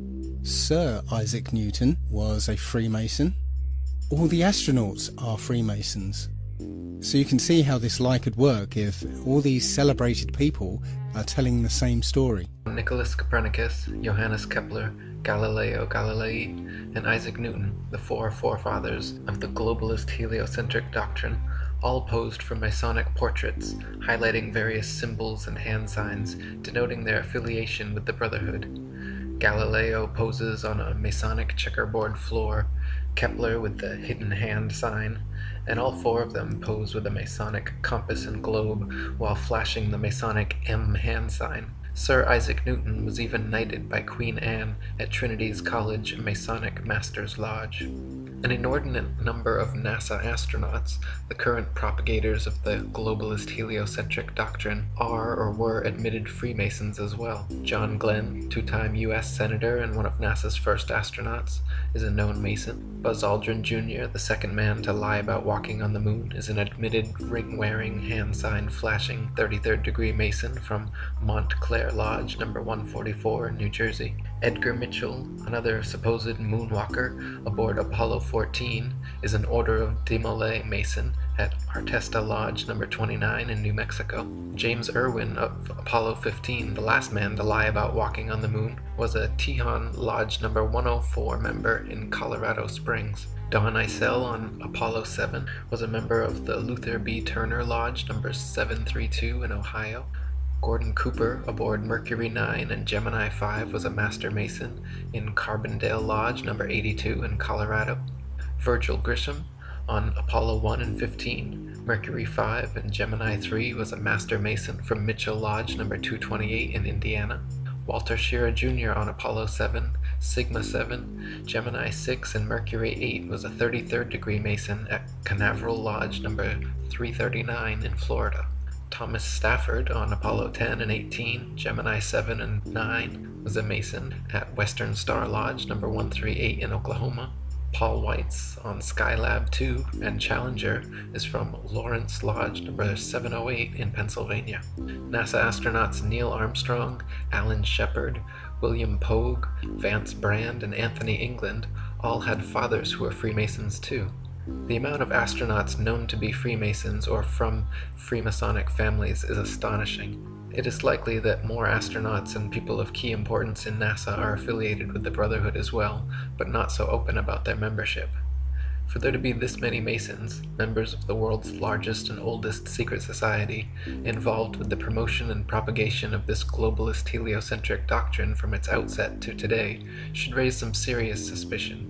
F: Sir Isaac Newton was a Freemason. All the astronauts are Freemasons. So you can see how this lie could work if all these celebrated people are telling the same story.
S: Nicholas Copernicus, Johannes Kepler, Galileo Galilei, and Isaac Newton, the four forefathers of the globalist heliocentric doctrine, all posed for Masonic portraits, highlighting various symbols and hand signs denoting their affiliation with the Brotherhood. Galileo poses on a Masonic checkerboard floor, Kepler with the hidden hand sign, and all four of them pose with a Masonic compass and globe while flashing the Masonic M hand sign. Sir Isaac Newton was even knighted by Queen Anne at Trinity's College Masonic Masters Lodge. An inordinate number of NASA astronauts, the current propagators of the globalist heliocentric doctrine, are or were admitted Freemasons as well. John Glenn, two-time U S Senator and one of NASA's first astronauts, is a known Mason. Buzz Aldrin Junior, the second man to lie about walking on the moon, is an admitted ring-wearing, hand-sign-flashing thirty-third degree Mason from Montclair Lodge number one forty-four in New Jersey. Edgar Mitchell, another supposed moonwalker aboard Apollo fourteen, is an Order of Demolay Mason at Artesta Lodge number twenty-nine in New Mexico. James Irwin of Apollo fifteen, the last man to lie about walking on the moon, was a Tejon Lodge number one oh four member in Colorado Springs. Don Eisel on Apollo seven was a member of the Luther B. Turner Lodge number seven thirty-two in Ohio. Gordon Cooper aboard Mercury nine and Gemini five was a Master Mason in Carbondale Lodge number eighty-two in Colorado. Virgil Grisham on Apollo one and fifteen, Mercury five and Gemini three was a Master Mason from Mitchell Lodge number two twenty-eight in Indiana. Walter Schirra Junior on Apollo seven, Sigma seven, Gemini six, and Mercury eight was a thirty-third degree Mason at Canaveral Lodge number three thirty-nine in Florida. Thomas Stafford on Apollo ten and eighteen, Gemini seven and nine was a Mason at Western Star Lodge number one thirty-eight in Oklahoma. Paul Weitz on Skylab two and Challenger is from Lawrence Lodge number seven oh eight in Pennsylvania. NASA astronauts Neil Armstrong, Alan Shepard, William Pogue, Vance Brand, and Anthony England all had fathers who were Freemasons too. The amount of astronauts known to be Freemasons or from Freemasonic families is astonishing. It is likely that more astronauts and people of key importance in NASA are affiliated with the Brotherhood as well, but not so open about their membership. For there to be this many Masons, members of the world's largest and oldest secret society, involved with the promotion and propagation of this globalist heliocentric doctrine from its outset to today, should raise some serious suspicion.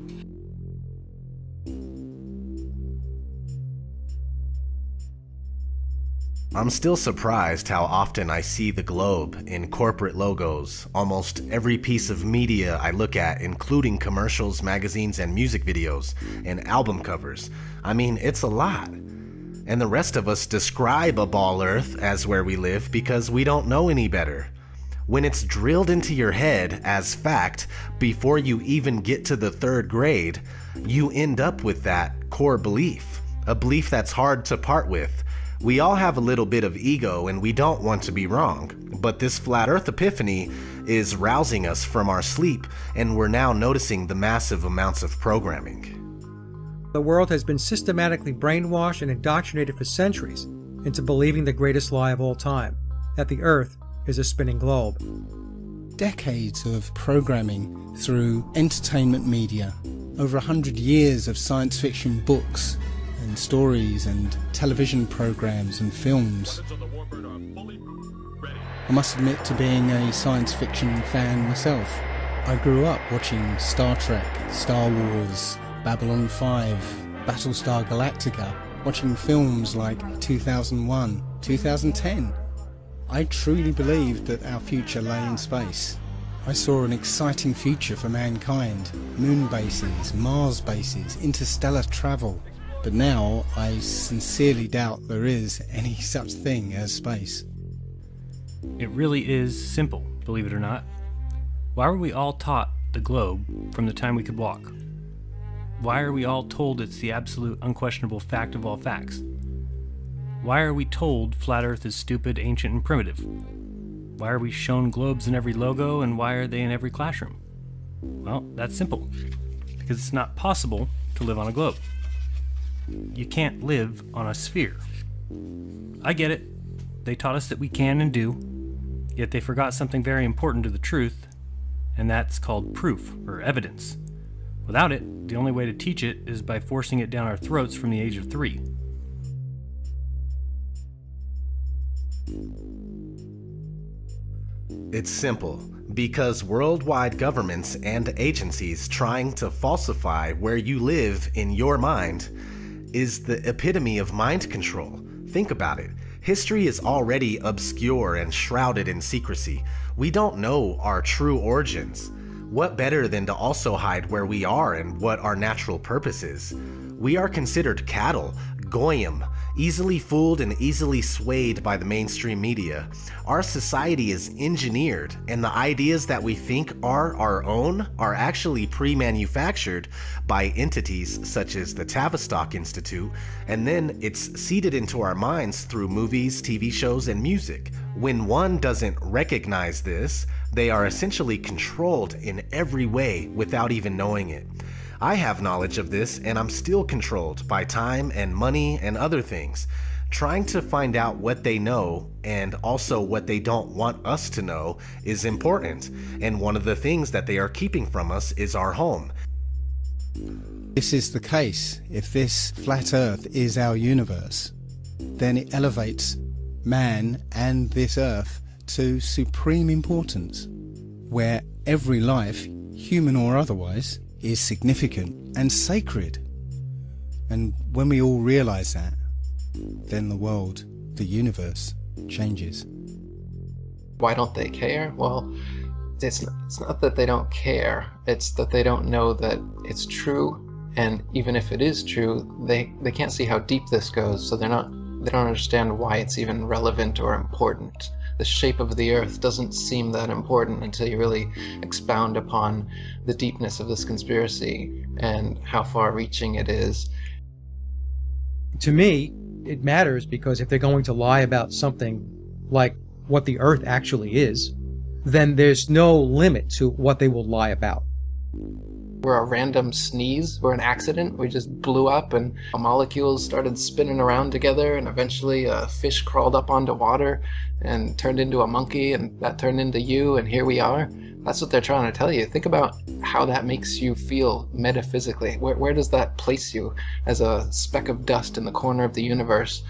D: I'm still surprised how often I see the globe in corporate logos, almost every piece of media I look at, including commercials, magazines, and music videos, and album covers. I mean, it's a lot. And the rest of us describe a ball Earth as where we live because we don't know any better. When it's drilled into your head as fact before you even get to the third grade, you end up with that core belief, a belief that's hard to part with. We all have a little bit of ego and we don't want to be wrong, but this flat earth epiphany is rousing us from our sleep and we're now noticing the massive amounts of programming.
H: The world has been systematically brainwashed and indoctrinated for centuries into believing the greatest lie of all time, that the earth is a spinning globe.
F: Decades of programming through entertainment media, over a hundred years of science fiction books and stories and television programs and films. I must admit to being a science fiction fan myself. I grew up watching Star Trek, Star Wars, Babylon five, Battlestar Galactica, watching films like two thousand one, two thousand ten. I truly believed that our future lay in space. I saw an exciting future for mankind. Moon bases, Mars bases, interstellar travel. But now I sincerely doubt there is any such thing as space.
B: It really is simple, believe it or not. Why were we all taught the globe from the time we could walk? Why are we all told it's the absolute unquestionable fact of all facts? Why are we told flat Earth is stupid, ancient, and primitive? Why are we shown globes in every logo, and why are they in every classroom? Well, that's simple. Because it's not possible to live on a globe. You can't live on a sphere. I get it. They taught us that we can and do, yet they forgot something very important to the truth, and that's called proof, or evidence. Without it, the only way to teach it is by forcing it down our throats from the age of three.
D: It's simple. Because worldwide governments and agencies trying to falsify where you live in your mind is the epitome of mind control. Think about it. History is already obscure and shrouded in secrecy. We don't know our true origins. What better than to also hide where we are and what our natural purpose is? We are considered cattle, goyim, easily fooled and easily swayed by the mainstream media. Our society is engineered, and the ideas that we think are our own are actually pre-manufactured by entities such as the Tavistock Institute, and then it's seeded into our minds through movies, T V shows, and music. When one doesn't recognize this, they are essentially controlled in every way without even knowing it. I have knowledge of this, and I'm still controlled by time and money and other things. Trying to find out what they know and also what they don't want us to know is important, and one of the things that they are keeping from us is our home.
F: This is the case. If this flat Earth is our universe, then it elevates man and this Earth to supreme importance, where every life, human or otherwise, is significant and sacred. And when we all realize that, then the world, the universe, changes.
S: Why don't they care? Well, it's not, it's not that they don't care, it's that they don't know that it's true, and even if it is true, they, they can't see how deep this goes, so they're not, they don't understand why it's even relevant or important. The shape of the Earth doesn't seem that important until you really expound upon the deepness of this conspiracy and how far-reaching it is.
H: To me, it matters because if they're going to lie about something like what the Earth actually is, then there's no limit to what they will lie about.
S: We're a random sneeze, we're an accident, we just blew up and molecules started spinning around together, and eventually a fish crawled up onto water and turned into a monkey, and that turned into you, and here we are. That's what they're trying to tell you. Think about how that makes you feel metaphysically. Where, where does that place you as a speck of dust in the corner of the universe?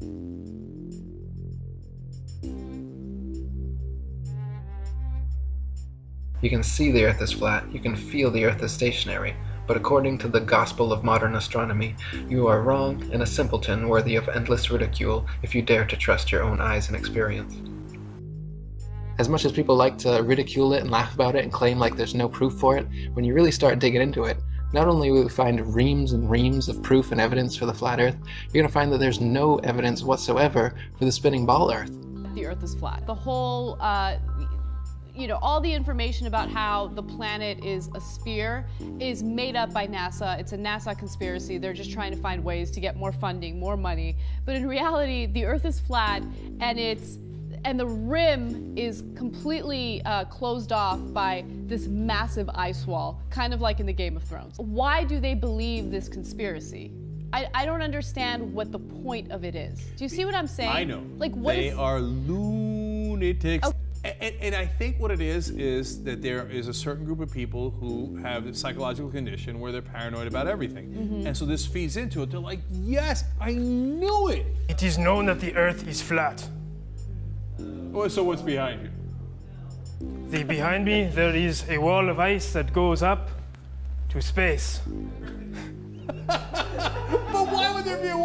S: You can see the Earth is flat, you can feel the Earth is stationary, but according to the gospel of modern astronomy, you are wrong and a simpleton worthy of endless ridicule if you dare to trust your own eyes and experience. As much as people like to ridicule it and laugh about it and claim like there's no proof for it, when you really start digging into it, not only will you find reams and reams of proof and evidence for the flat Earth, you're going to find that there's no evidence whatsoever for the spinning ball Earth.
T: The Earth is flat. The whole, uh, you know, all the information about how the planet is a sphere is made up by NASA. It's a NASA conspiracy. They're just trying to find ways to get more funding, more money. But in reality, the Earth is flat, and it's and the rim is completely uh, closed off by this massive ice wall, kind of like in the Game of Thrones. Why do they believe this conspiracy? I, I don't understand what the point of it is. Do you see what I'm saying?
P: I know.
T: Like, what
P: they
T: is...
P: are lunatics.
T: Oh.
P: And, and I think what it is, is that there is a certain group of people who have a psychological condition where they're paranoid about everything.
T: Mm-hmm.
P: And so this feeds into it. They're like, yes, I knew it.
U: It is known that the Earth is flat.
P: Oh, so what's behind you?
U: The behind me, there is a wall of ice that goes up to space.
P: But why would there be a wall of ice?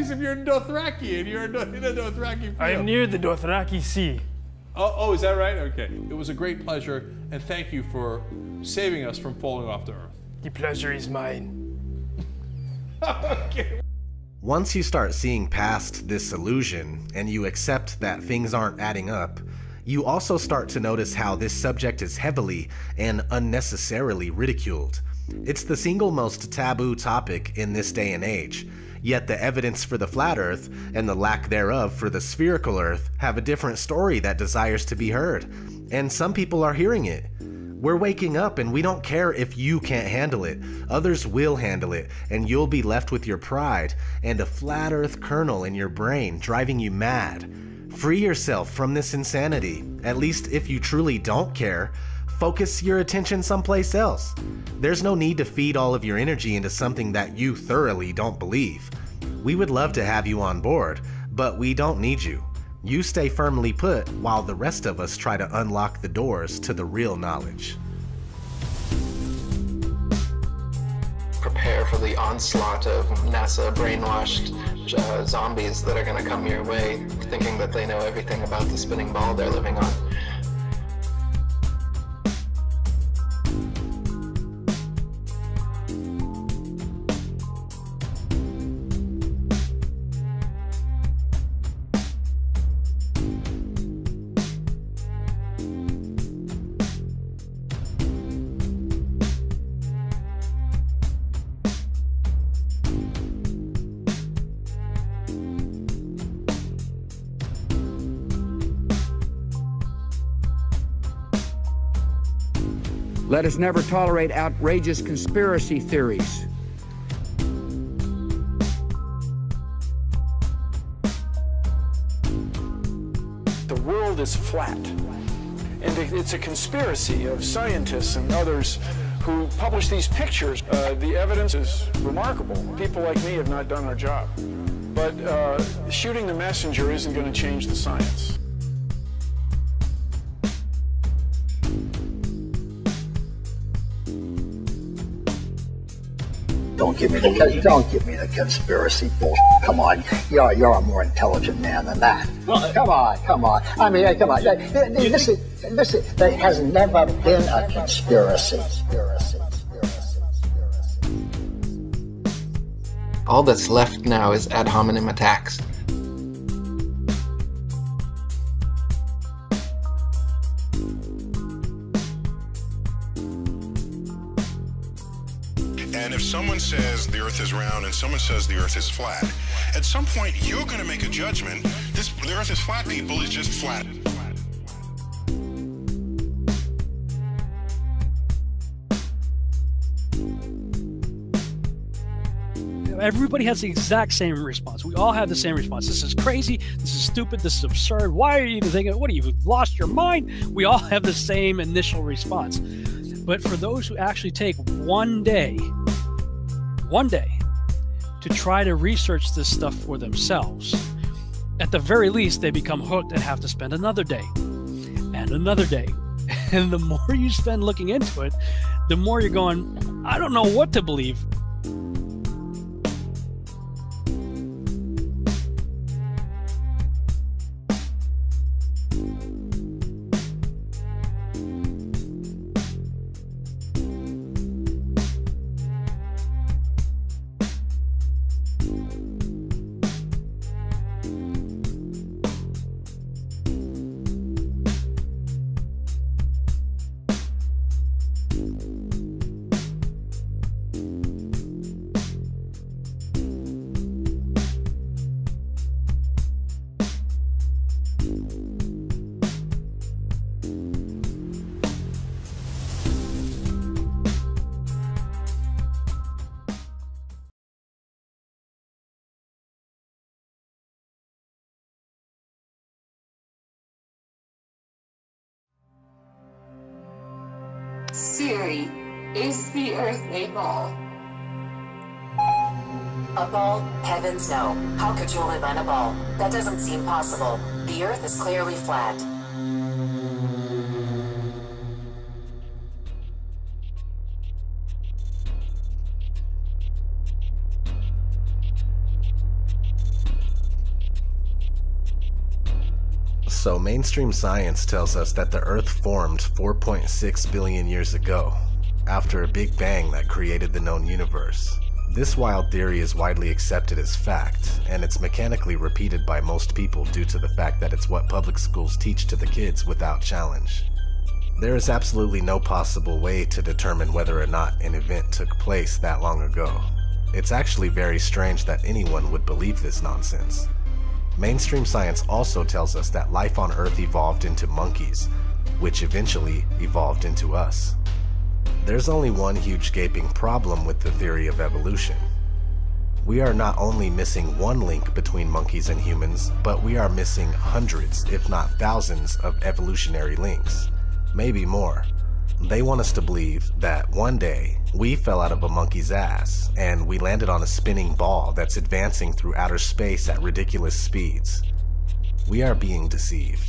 G: nice if you're in Dothraki and you're in a Dothraki field.
U: I am near the Dothraki Sea.
G: Oh, oh, is that right? Okay. It was a great pleasure, and thank you for saving us from falling off to Earth.
U: The pleasure is mine.
G: Okay.
D: Once you start seeing past this illusion, and you accept that things aren't adding up, you also start to notice how this subject is heavily and unnecessarily ridiculed. It's the single most taboo topic in this day and age, yet the evidence for the flat Earth and the lack thereof for the spherical Earth have a different story that desires to be heard, and some people are hearing it. We're waking up and we don't care if you can't handle it. Others will handle it, and you'll be left with your pride and a flat Earth kernel in your brain driving you mad. Free yourself from this insanity, at least if you truly don't care. Focus your attention someplace else. There's no need to feed all of your energy into something that you thoroughly don't believe. We would love to have you on board, but we don't need you. You stay firmly put while the rest of us try to unlock the doors to the real knowledge.
S: Prepare for the onslaught of NASA brainwashed uh, zombies that are going to come your way, thinking that they know everything about the spinning ball they're living on.
E: Let us never tolerate outrageous conspiracy theories.
V: The world is flat, and it's a conspiracy of scientists and others who publish these pictures. Uh, the evidence is remarkable. People like me have not done our job. But uh, shooting the messenger isn't going to change the science.
W: Don't give me the don't give me the conspiracy bullshit. Come on, you're you're a more intelligent man than that. Come on, come on. I mean, come on. Listen, listen. There has never been a conspiracy.
S: All that's left now is ad hominem attacks.
X: And if someone says the Earth is round and someone says the Earth is flat, at some point you're going to make a judgment. This, the Earth is flat, people, is just flat.
C: Everybody has the exact same response. We all have the same response. This is crazy. This is stupid. This is absurd. Why are you even thinking? What, have you lost your mind? We all have the same initial response. But for those who actually take one day, one day, to try to research this stuff for themselves, at the very least, they become hooked and have to spend another day and another day. And the more you spend looking into it, the more you're going, I don't know what to believe.
Y: Siri, is the Earth a ball? A ball? Heavens no. How could you live on a ball? That doesn't seem possible. The Earth is clearly flat.
D: So mainstream science tells us that the Earth formed four point six billion years ago, after a big bang that created the known universe. This wild theory is widely accepted as fact, and it's mechanically repeated by most people due to the fact that it's what public schools teach to the kids without challenge. There is absolutely no possible way to determine whether or not an event took place that long ago. It's actually very strange that anyone would believe this nonsense. Mainstream science also tells us that life on Earth evolved into monkeys, which eventually evolved into us. There's only one huge gaping problem with the theory of evolution. We are not only missing one link between monkeys and humans, but we are missing hundreds, if not thousands, of evolutionary links. Maybe more. They want us to believe that one day we fell out of a monkey's ass and we landed on a spinning ball that's advancing through outer space at ridiculous speeds. We are being deceived.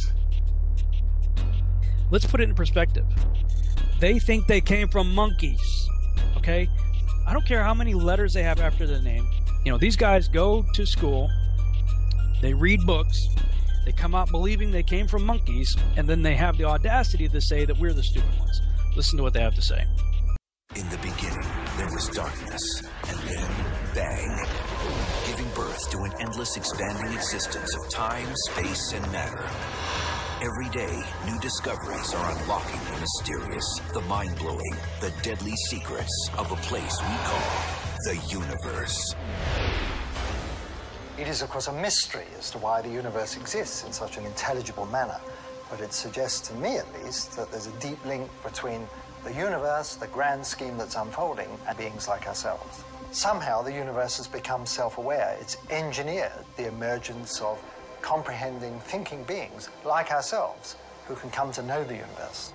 C: Let's put it in perspective. They think they came from monkeys, okay? I don't care how many letters they have after their name. You know, these guys go to school, they read books, they come out believing they came from monkeys, and then they have the audacity to say that we're the stupid ones. Listen to what they have to say.
J: In the beginning, there was darkness, and then bang, giving birth to an endless expanding existence of time, space, and matter. Every day, new discoveries are unlocking the mysterious, the mind-blowing, the deadly secrets of a place we call the universe.
K: It is, of course, a mystery as to why the universe exists in such an intelligible manner, but it suggests to me, at least, that there's a deep link between the universe, the grand scheme that's unfolding, and beings like ourselves. Somehow, the universe has become self-aware. It's engineered the emergence of comprehending, thinking beings like ourselves who can come to know the universe.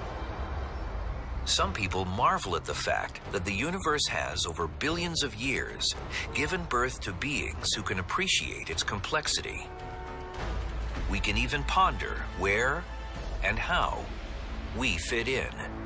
J: Some people marvel at the fact that the universe has, over billions of years, given birth to beings who can appreciate its complexity. We can even ponder where and how we fit in.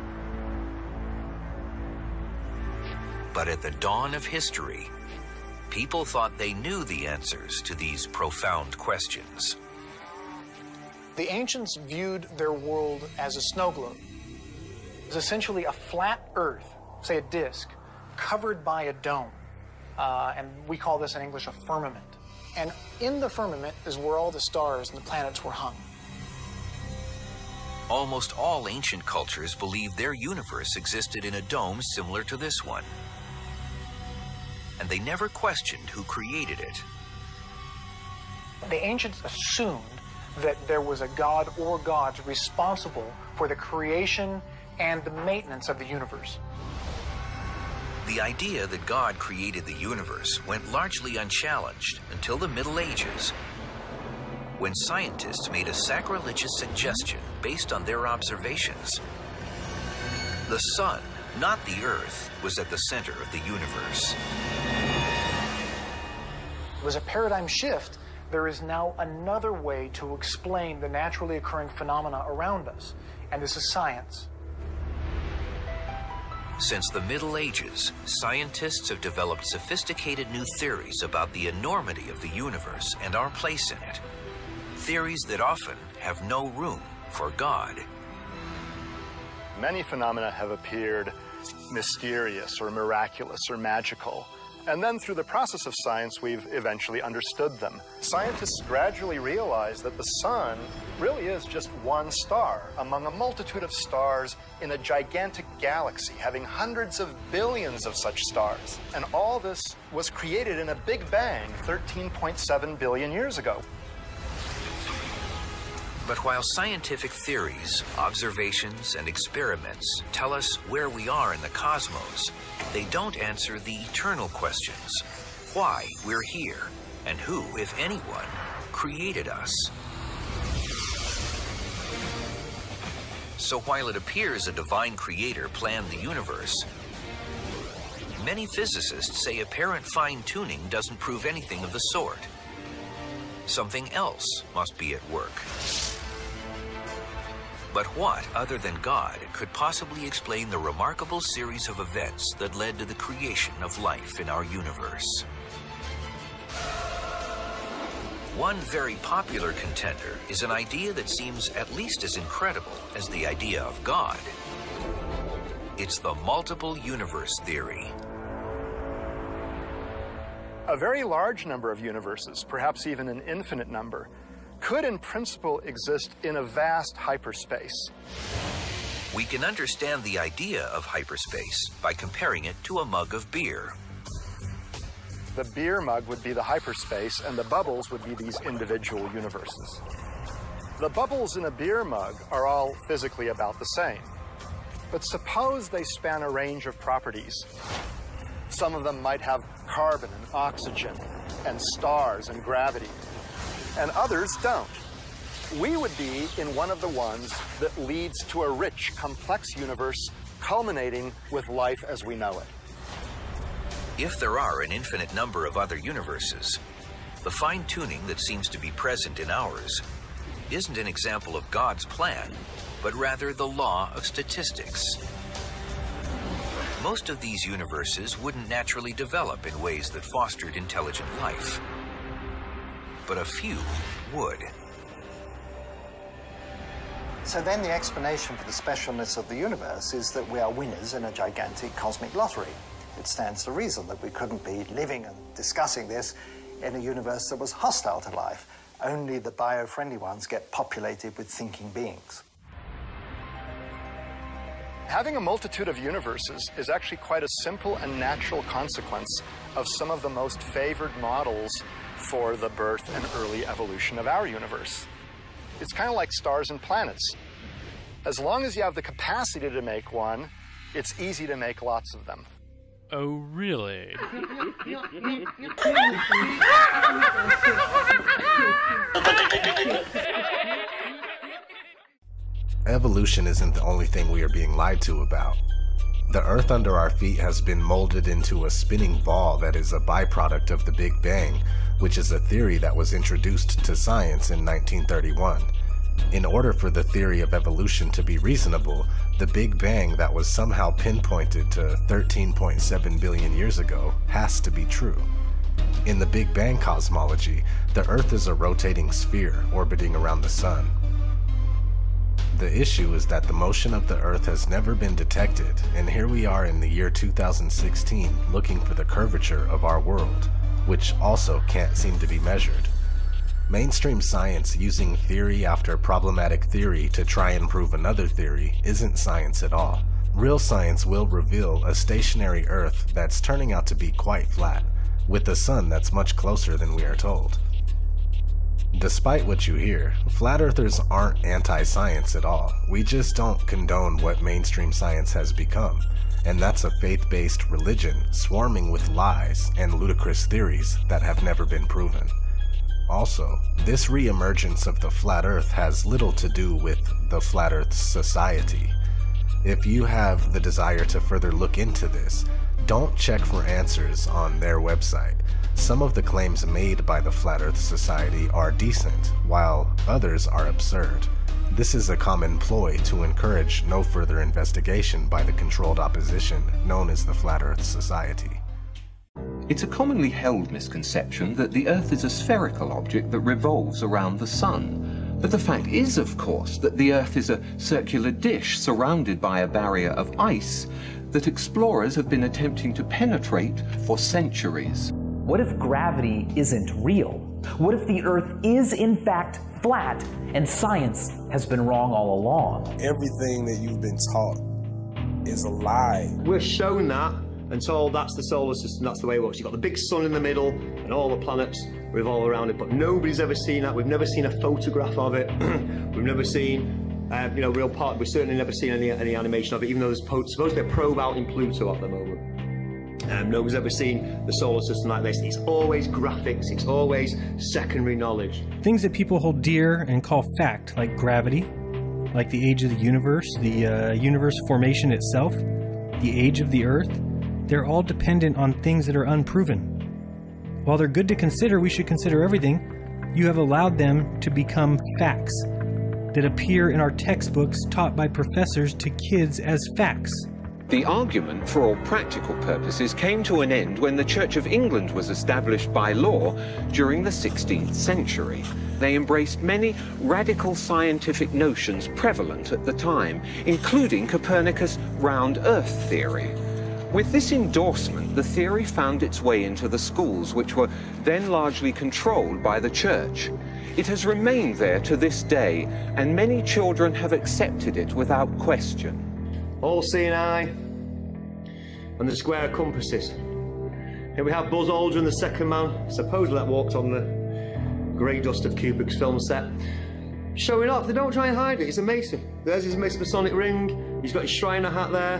J: But at the dawn of history, people thought they knew the answers to these profound questions.
L: The ancients viewed their world as a snow globe. It's essentially a flat Earth, say a disk, covered by a dome. Uh, and we call this in English a firmament. And in the firmament is where all the stars and the planets were hung.
J: Almost all ancient cultures believed their universe existed in a dome similar to this one. And they never questioned who created it.
L: The ancients assumed that there was a god or gods responsible for the creation and the maintenance of the universe.
J: The idea that God created the universe went largely unchallenged until the Middle Ages, when scientists made a sacrilegious suggestion based on their observations. The sun, not the Earth, was at the center of the universe.
L: It was a paradigm shift. There is now another way to explain the naturally occurring phenomena around us, and this is science.
J: Since the Middle Ages, scientists have developed sophisticated new theories about the enormity of the universe and our place in it. Theories that often have no room for God.
M: Many phenomena have appeared mysterious or miraculous or magical. And then through the process of science, we've eventually understood them. Scientists gradually realized that the sun really is just one star among a multitude of stars in a gigantic galaxy, having hundreds of billions of such stars. And all this was created in a big bang thirteen point seven billion years ago.
J: But while scientific theories, observations, and experiments tell us where we are in the cosmos, they don't answer the eternal questions: why we're here, and who, if anyone, created us. So while it appears a divine creator planned the universe, many physicists say apparent fine-tuning doesn't prove anything of the sort. Something else must be at work. But what, other than God, could possibly explain the remarkable series of events that led to the creation of life in our universe? One very popular contender is an idea that seems at least as incredible as the idea of God. It's the multiple universe theory.
M: A very large number of universes, perhaps even an infinite number, could in principle exist in a vast hyperspace.
J: We can understand the idea of hyperspace by comparing it to a mug of beer.
M: The beer mug would be the hyperspace, and the bubbles would be these individual universes. The bubbles in a beer mug are all physically about the same. But suppose they span a range of properties. Some of them might have carbon and oxygen, and stars and gravity, and others don't. We would be in one of the ones that leads to a rich, complex universe culminating with life as we know it.
J: If there are an infinite number of other universes, the fine-tuning that seems to be present in ours isn't an example of God's plan, but rather the law of statistics. Most of these universes wouldn't naturally develop in ways that fostered intelligent life, but a few would.
K: So then the explanation for the specialness of the universe is that we are winners in a gigantic cosmic lottery. It stands to reason that we couldn't be living and discussing this in a universe that was hostile to life. Only the bio-friendly ones get populated with thinking beings.
M: Having a multitude of universes is actually quite a simple and natural consequence of some of the most favored models for the birth and early evolution of our universe. It's kind of like stars and planets. As long as you have the capacity to make one, it's easy to make lots of them.
C: Oh, really?
D: Evolution isn't the only thing we are being lied to about. The Earth under our feet has been molded into a spinning ball that is a byproduct of the Big Bang, which is a theory that was introduced to science in nineteen thirty-one. In order for the theory of evolution to be reasonable, the Big Bang that was somehow pinpointed to thirteen point seven billion years ago has to be true. In the Big Bang cosmology, the Earth is a rotating sphere orbiting around the Sun. The issue is that the motion of the Earth has never been detected, and here we are in the year two thousand sixteen looking for the curvature of our world, which also can't seem to be measured. Mainstream science using theory after problematic theory to try and prove another theory isn't science at all. Real science will reveal a stationary Earth that's turning out to be quite flat, with a sun that's much closer than we are told. Despite what you hear, flat earthers aren't anti-science at all. We just don't condone what mainstream science has become, and that's a faith-based religion swarming with lies and ludicrous theories that have never been proven. Also, this re-emergence of the flat earth has little to do with the Flat Earth Society. If you have the desire to further look into this, don't check for answers on their website. Some of the claims made by the Flat Earth Society are decent, while others are absurd. This is a common ploy to encourage no further investigation by the controlled opposition known as the Flat Earth Society.
I: It's a commonly held misconception that the Earth is a spherical object that revolves around the Sun. But the fact is, of course, that the Earth is a circular dish surrounded by a barrier of ice that explorers have been attempting to penetrate for centuries.
N: What if gravity isn't real? What if the Earth is in fact flat and science has been wrong all along?
O: Everything that you've been taught is a lie.
Q: We're shown that and told that's the solar system, that's the way it works. You've got the big sun in the middle and all the planets revolve around it, but nobody's ever seen that. We've never seen a photograph of it. We've never seen, uh, you know, real part. We've certainly never seen any, any animation of it, even though there's supposed to be a probe out in Pluto at the moment. Um, nobody's ever seen the solar system like this. It's always graphics, it's always secondary knowledge.
B: Things that people hold dear and call fact, like gravity, like the age of the universe, the uh, universe formation itself, the age of the Earth, they're all dependent on things that are unproven. While they're good to consider, we should consider everything. You have allowed them to become facts that appear in our textbooks taught by professors to kids as facts.
I: The argument, for all practical purposes, came to an end when the Church of England was established by law during the sixteenth century. They embraced many radical scientific notions prevalent at the time, including Copernicus' round Earth theory. With this endorsement, the theory found its way into the schools, which were then largely controlled by the Church. It has remained there to this day, and many children have accepted it without question.
Q: All-seeing eye and the square compasses. Here we have Buzz Aldrin, the second man, supposedly that walked on the grey dust of Kubrick's film set, showing off. They don't try and hide it. It's amazing. There's his Masonic ring. He's got his Shriner hat there.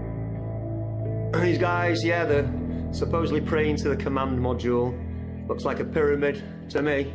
Q: And these guys, yeah, they're supposedly praying to the command module. Looks like a pyramid to me.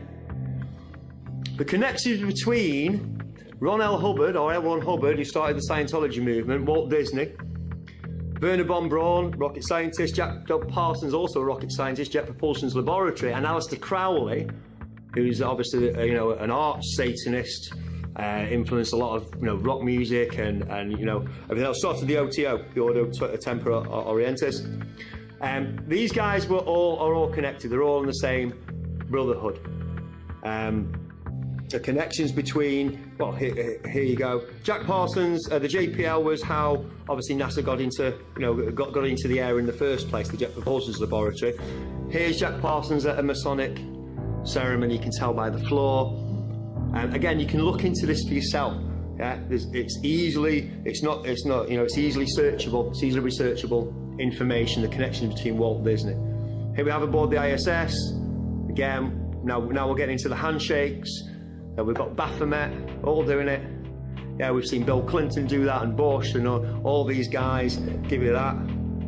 Q: The connections between Ron L. Hubbard, or L. Ron Hubbard, who started the Scientology movement, Walt Disney, Werner von Braun, rocket scientist, Jack Doug Parsons, also a rocket scientist, Jet Propulsion's laboratory, and Aleister Crowley, who's obviously uh, you know, an art Satanist, uh, influenced a lot of you know rock music and and you know everything else. Started the O T O, the Ordo Tempora Orientis. Um, these guys were all are all connected. They're all in the same brotherhood. Um, the connections between well, here, here you go. Jack Parsons, uh, the J P L was how obviously NASA got into you know got got into the air in the first place. The Jet Propulsion's laboratory. Here's Jack Parsons at a Masonic ceremony. You can tell by the floor. And again, you can look into this for yourself. Yeah, There's, it's easily, it's not, it's not, you know, it's easily searchable. It's easily researchable information. The connection between Walt Disney. Here we have aboard the I S S. Again, now, now we're getting into the handshakes. Uh, we've got Baphomet all doing it. Yeah, we've seen Bill Clinton do that and Bush and all, all these guys give you that.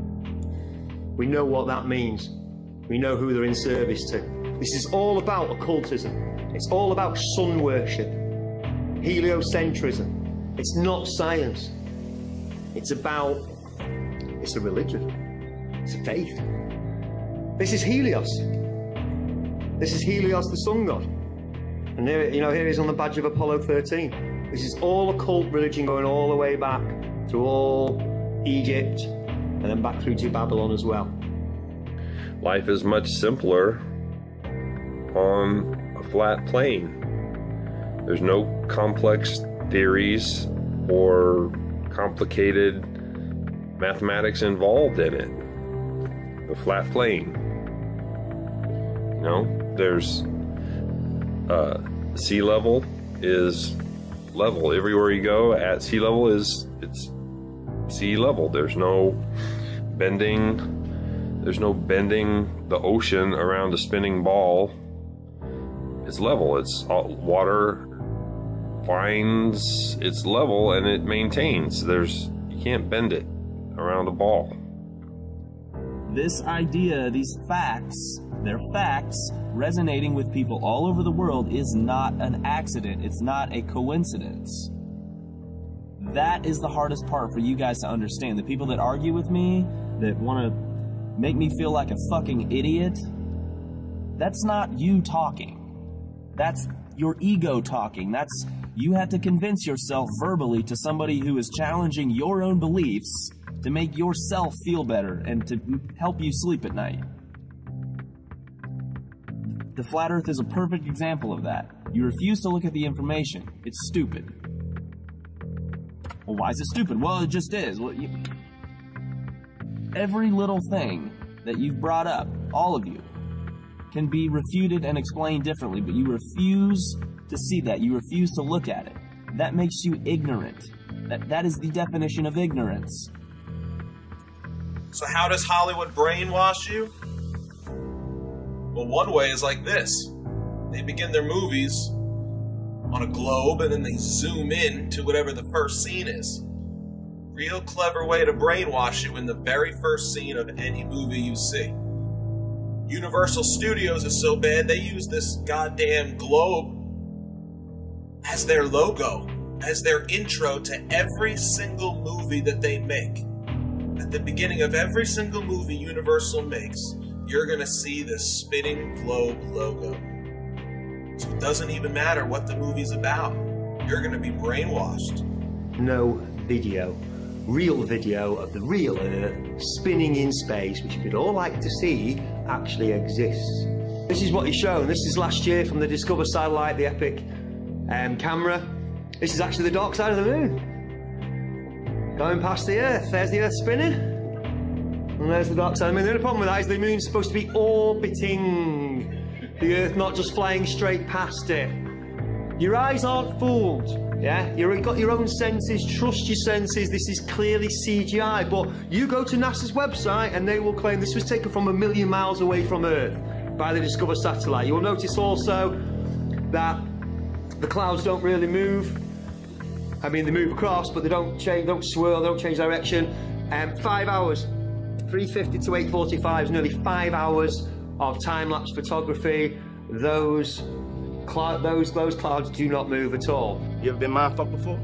Q: We know what that means. We know who they're in service to. This is all about occultism. It's all about sun worship, heliocentrism. It's not science. It's about, it's a religion. It's a faith. This is Helios. This is Helios, the sun god. And here, you know, here he is on the badge of Apollo thirteen. This is all occult religion going all the way back through all Egypt and then back through to Babylon as well.
A: Life is much simpler on a flat plane. There's no complex theories or complicated mathematics involved in it. The flat plane. You know, there's uh, sea level is level. Everywhere you go at sea level is it's sea level. There's no bending. There's no bending the ocean around a spinning ball. It's level. It's all, water finds its level and it maintains. There's you can't bend it around a ball.
F: This idea, these facts, they're facts resonating with people all over the world is not an accident. It's not a coincidence. That is the hardest part for you guys to understand. The people that argue with me, that want to make me feel like a fucking idiot, that's not you talking. That's your ego talking. That's you have to convince yourself verbally to somebody who is challenging your own beliefs to make yourself feel better and to help you sleep at night. The flat earth is a perfect example of that. You refuse to look at the information. It's stupid. Well, why is it stupid? Well, it just is. Well, you... Every little thing that you've brought up, all of you, can be refuted and explained differently, but you refuse to see that. You refuse to look at it. That makes you ignorant. That, that is the definition of ignorance.
H: So how does Hollywood brainwash you? Well, one way is like this. They begin their movies on a globe and then they zoom in to whatever the first scene is. Real clever way to brainwash you in the very first scene of any movie you see. Universal Studios is so bad they use this goddamn globe as their logo, as their intro to every single movie that they make. At the beginning of every single movie Universal makes, you're gonna see the spinning globe logo. So it doesn't even matter what the movie's about. You're gonna be brainwashed.
Q: No video real video of the real Earth spinning in space, which we'd all like to see, actually exists. This is what he's shown. This is last year from the Discover satellite, the Epic um, camera. This is actually the dark side of the moon. Going past the Earth. There's the Earth spinning. And there's the dark side of the moon. The only problem with that is the moon's supposed to be orbiting the Earth, not just flying straight past it. Your eyes aren't fooled, yeah? You've got your own senses, trust your senses. This is clearly C G I, but you go to NASA's website and they will claim this was taken from a million miles away from Earth by the Discover satellite. You'll notice also that the clouds don't really move. I mean, they move across, but they don't change, don't swirl, they don't change direction. Um, five hours, three fifty to eight forty-five is nearly five hours of time-lapse photography. Those, cl those, those clouds do not move at all.
O: You ever been mindfucked before?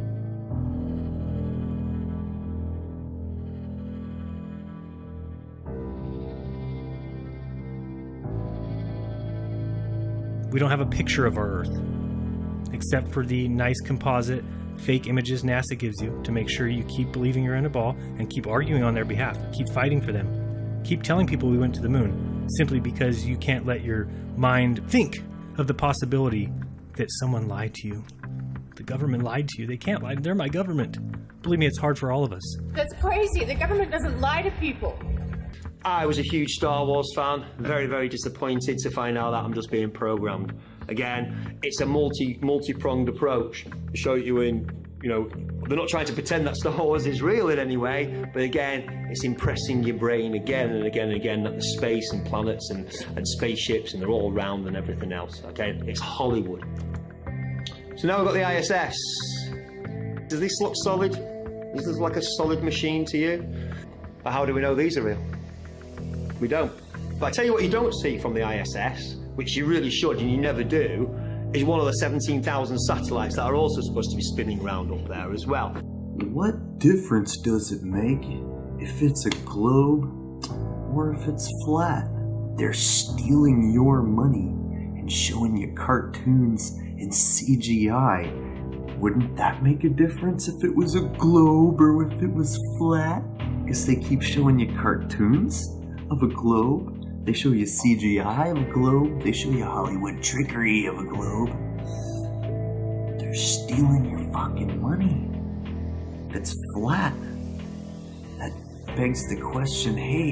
B: We don't have a picture of our Earth, except for the nice composite fake images NASA gives you to make sure you keep believing you're in a ball and keep arguing on their behalf, keep fighting for them, keep telling people we went to the moon, simply because you can't let your mind think of the possibility that someone lied to you. The government lied to you. They can't lie. They're my government. Believe me, it's hard for all of us.
G: That's crazy. The government doesn't lie to people.
Q: I was a huge Star Wars fan, very, very disappointed to find out that I'm just being programmed. Again, it's a multi, multi-pronged approach to show you in, you know, they're not trying to pretend that Star Wars is real in any way, but again, it's impressing your brain again and again and again that the space and planets and, and spaceships and they're all round and everything else, okay? It's Hollywood. So now we've got the I S S. Does this look solid? Does this look like a solid machine to you? Or how do we know these are real? We don't. But I tell you what you don't see from the I S S, which you really should and you never do, is one of the seventeen thousand satellites that are also supposed to be spinning around up there as well.
P: What difference does it make if it's a globe or if it's flat? They're stealing your money and showing you cartoons and C G I. Wouldn't that make a difference if it was a globe or if it was flat? Because they keep showing you cartoons of a globe. They show you C G I of a globe. They show you Hollywood trickery of a globe. They're stealing your fucking money. If it's flat, that begs the question, hey,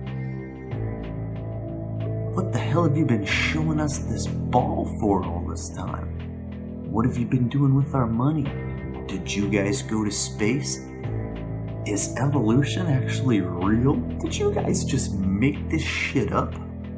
P: what the hell have you been showing us this ball for all this time? What have you been doing with our money? Did you guys go to space? Is evolution actually real? Did you guys just make this shit up?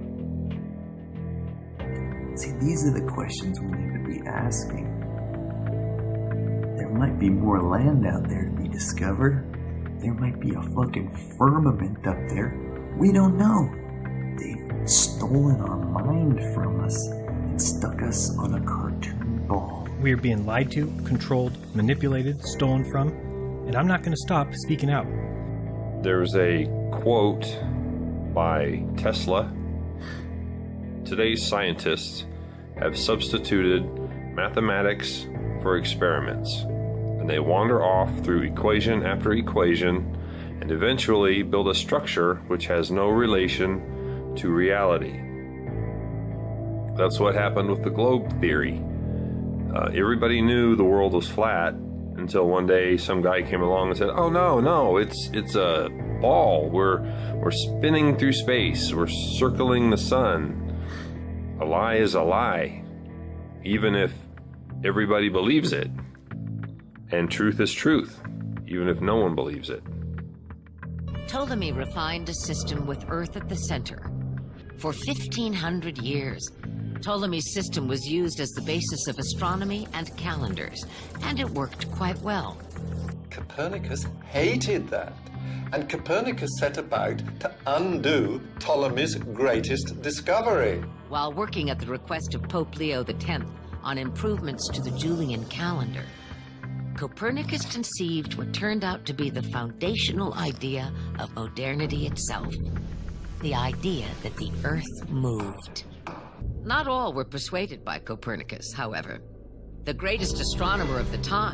P: See, these are the questions we need to be asking. There might be more land out there to be discovered. There might be a fucking firmament up there. We don't know. They've stolen our mind from us and stuck us on a cartoon ball.
B: We are being lied to, controlled, manipulated, stolen from, and I'm not going to stop speaking out.
A: There's a quote by Tesla. Today's scientists have substituted mathematics for experiments, and they wander off through equation after equation and eventually build a structure which has no relation to reality. That's what happened with the globe theory. Uh, everybody knew the world was flat until one day some guy came along and said, "Oh no, no, it's it's a ball. We're we're spinning through space. We're circling the sun." A lie is a lie, even if everybody believes it. And truth is truth, even if no one believes it.
R: Ptolemy refined a system with Earth at the center. For fifteen hundred years, Ptolemy's system was used as the basis of astronomy and calendars, and it worked quite well.
T: Copernicus hated that, and Copernicus set about to undo Ptolemy's greatest discovery.
R: While working at the request of Pope Leo the tenth on improvements to the Julian calendar, Copernicus conceived what turned out to be the foundational idea of modernity itself. The idea that the Earth moved. Not all were persuaded by Copernicus, however. The greatest astronomer of the time,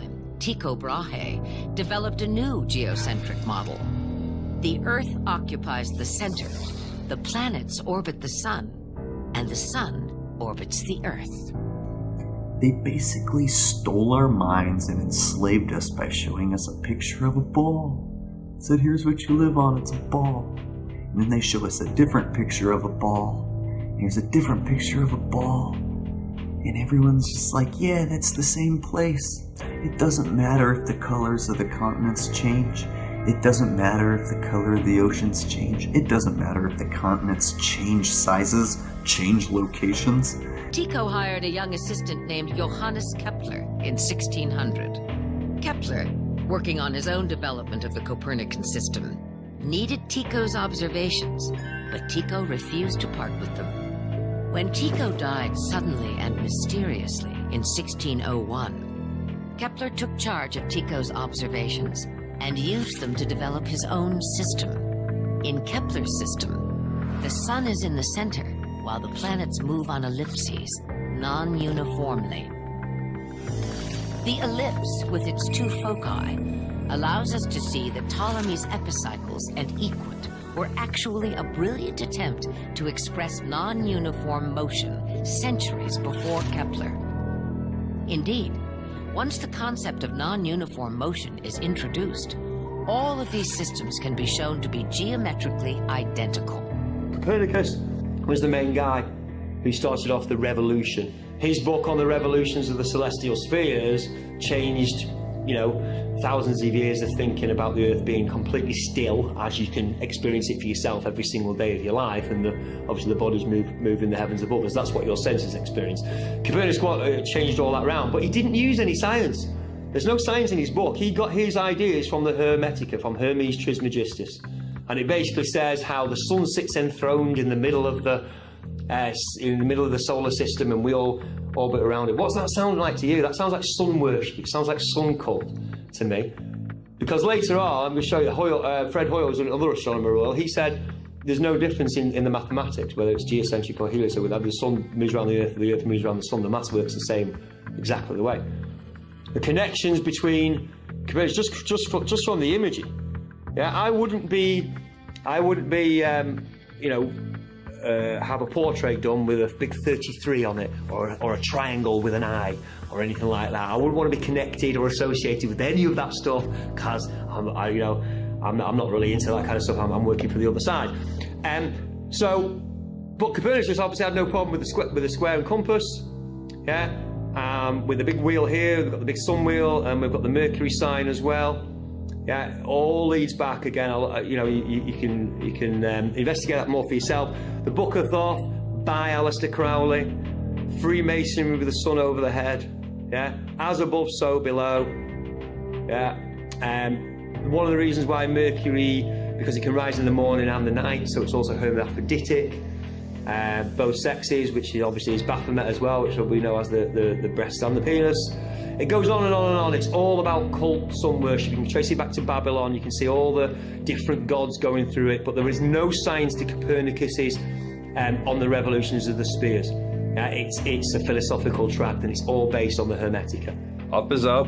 R: Tycho Brahe, developed a new geocentric model. The Earth occupies the center, the planets orbit the sun, and the sun orbits the Earth.
P: They basically stole our minds and enslaved us by showing us a picture of a ball. Said, here's what you live on, it's a ball. And then they show us a different picture of a ball. Here's a different picture of a ball. And everyone's just like, yeah, that's the same place. It doesn't matter if the colors of the continents change. It doesn't matter if the color of the oceans change. It doesn't matter if the continents change sizes, change locations.
R: Tycho hired a young assistant named Johannes Kepler in sixteen hundred. Kepler, working on his own development of the Copernican system, needed Tycho's observations, but Tycho refused to part with them. When Tycho died suddenly and mysteriously in sixteen oh one, Kepler took charge of Tycho's observations and used them to develop his own system. In Kepler's system, the sun is in the center, while the planets move on ellipses, non-uniformly. The ellipse, with its two foci, allows us to see that Ptolemy's epicycles and equant were actually a brilliant attempt to express non-uniform motion centuries before Kepler. Indeed, once the concept of non-uniform motion is introduced, all of these systems can be shown to be geometrically identical.
Q: Copernicus was the main guy who started off the revolution. His book on the revolutions of the celestial spheres changed, you know, thousands of years of thinking about the Earth being completely still, as you can experience it for yourself every single day of your life, and the, obviously the bodies move, move in the heavens above us. That's what your senses experience. Copernicus changed all that around, but he didn't use any science. There's no science in his book. He got his ideas from the Hermetica, from Hermes Trismegistus. And it basically says how the sun sits enthroned in the middle of the uh, in the middle of the solar system, and we all orbit around it. What's that sound like to you? That sounds like sun worship. It sounds like sun cult to me. Because later on, I'm going to show you, Hoyle, uh, Fred Hoyle was another astronomer. Well, he said there's no difference in, in the mathematics, whether it's geocentric or heliocentric. Whether the sun moves around the Earth or the Earth moves around the sun, the maths works the same, exactly the way. The connections between just just for, just from the imaging. Yeah, I wouldn't be, I wouldn't be, um, you know, uh, have a portrait done with a big thirty-three on it, or or a triangle with an eye, or anything like that. I wouldn't want to be connected or associated with any of that stuff, because I'm, I, you know, I'm not, I'm not really into that kind of stuff. I'm, I'm working for the other side, and um, so, but Copernicus obviously had no problem with the square, with the square and compass, yeah. Um, with the big wheel here, we've got the big sun wheel, and we've got the Mercury sign as well. Yeah, all leads back again. I'll, you know, you, you can you can um, investigate that more for yourself. The Book of Thoth by Aleister Crowley, Freemasonry with the sun over the head. Yeah, as above, so below. Yeah, um, one of the reasons why Mercury, because it can rise in the morning and the night, so it's also hermaphroditic. Uh, both sexes, which is obviously is Baphomet as well, which we know as the, the, the breast and the penis. It goes on and on and on. It's all about cult sun worship. You can trace it back to Babylon. You can see all the different gods going through it, but there is no science to Copernicus's um, on the revolutions of the spheres. Uh, it's, it's a philosophical tract, and it's all based on the Hermetica.
A: Up is up,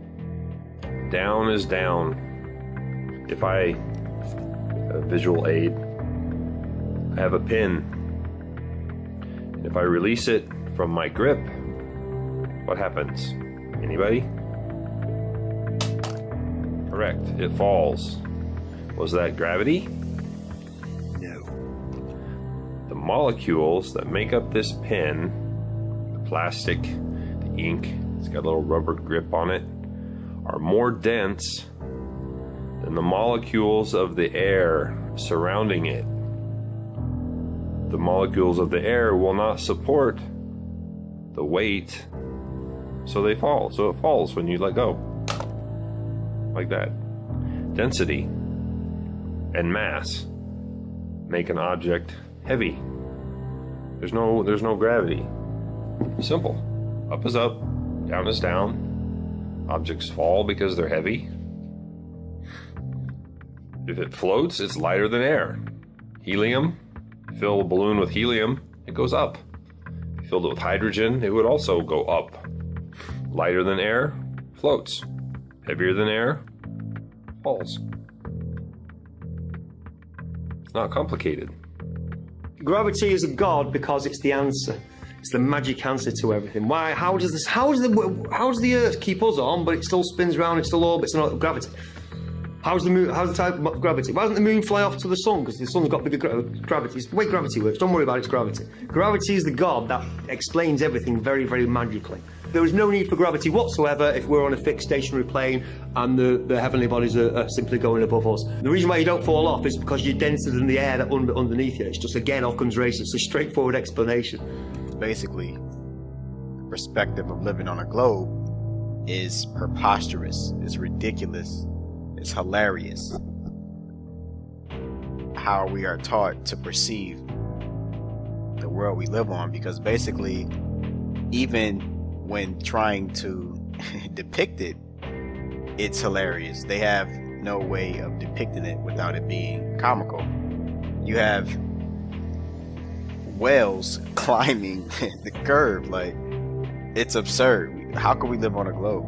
A: down is down. If I, a visual aid, I have a pin. If I release it from my grip, what happens? Anybody? Correct, it falls. Was that gravity? No. The molecules that make up this pin, the plastic, the ink, it's got a little rubber grip on it, are more dense than the molecules of the air surrounding it. The molecules of the air will not support the weight, so they fall. So it falls when you let go, like that. Density and mass make an object heavy. There's no, there's no gravity. Simple. Up is up, down is down. Objects fall because they're heavy. If it floats, it's lighter than air. Helium. Fill a balloon with helium, it goes up. If you filled it with hydrogen, it would also go up. Lighter than air, floats. Heavier than air, falls. It's not complicated.
Q: Gravity is a god because it's the answer. It's the magic answer to everything. Why? How does this? How does the? How does the Earth keep us on, but it still spins around? It still orbits on gravity. How's the moon? How's the type of gravity? Why doesn't the moon fly off to the sun? Because the sun's got bigger gra gravity. It's the way gravity works. Don't worry about its gravity. Gravity is the god that explains everything very, very magically. There is no need for gravity whatsoever if we're on a fixed stationary plane and the, the heavenly bodies are, are simply going above us. The reason why you don't fall off is because you're denser than the air that under, underneath you. It's just, again, Occam's razor. It's a straightforward explanation.
E: Basically, the perspective of living on a globe is preposterous, it's ridiculous, it's hilarious. How we are taught to perceive the world we live on, because basically, even when trying to depict it, it's hilarious. They have no way of depicting it without it being comical. You have whales climbing the curve, like, it's absurd. How can we live on a globe?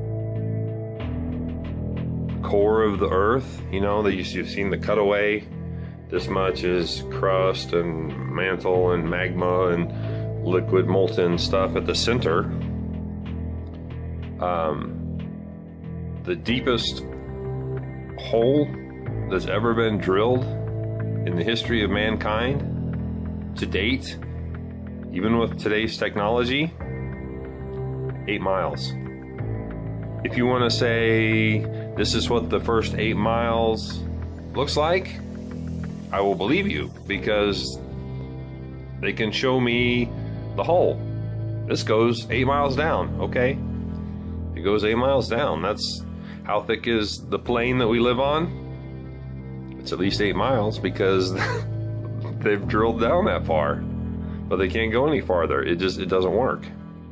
A: Core of the Earth, you know, that you've seen the cutaway. This much is crust and mantle and magma and liquid molten stuff at the center. Um, the deepest hole that's ever been drilled in the history of mankind to date, even with today's technology, eight miles. If you want to say this is what the first eight miles looks like, I will believe you, because they can show me the hole. This goes eight miles down, okay? It goes eight miles down. That's how thick is the plane that we live on? It's at least eight miles because they've drilled down that far, but they can't go any farther. It just, it doesn't work.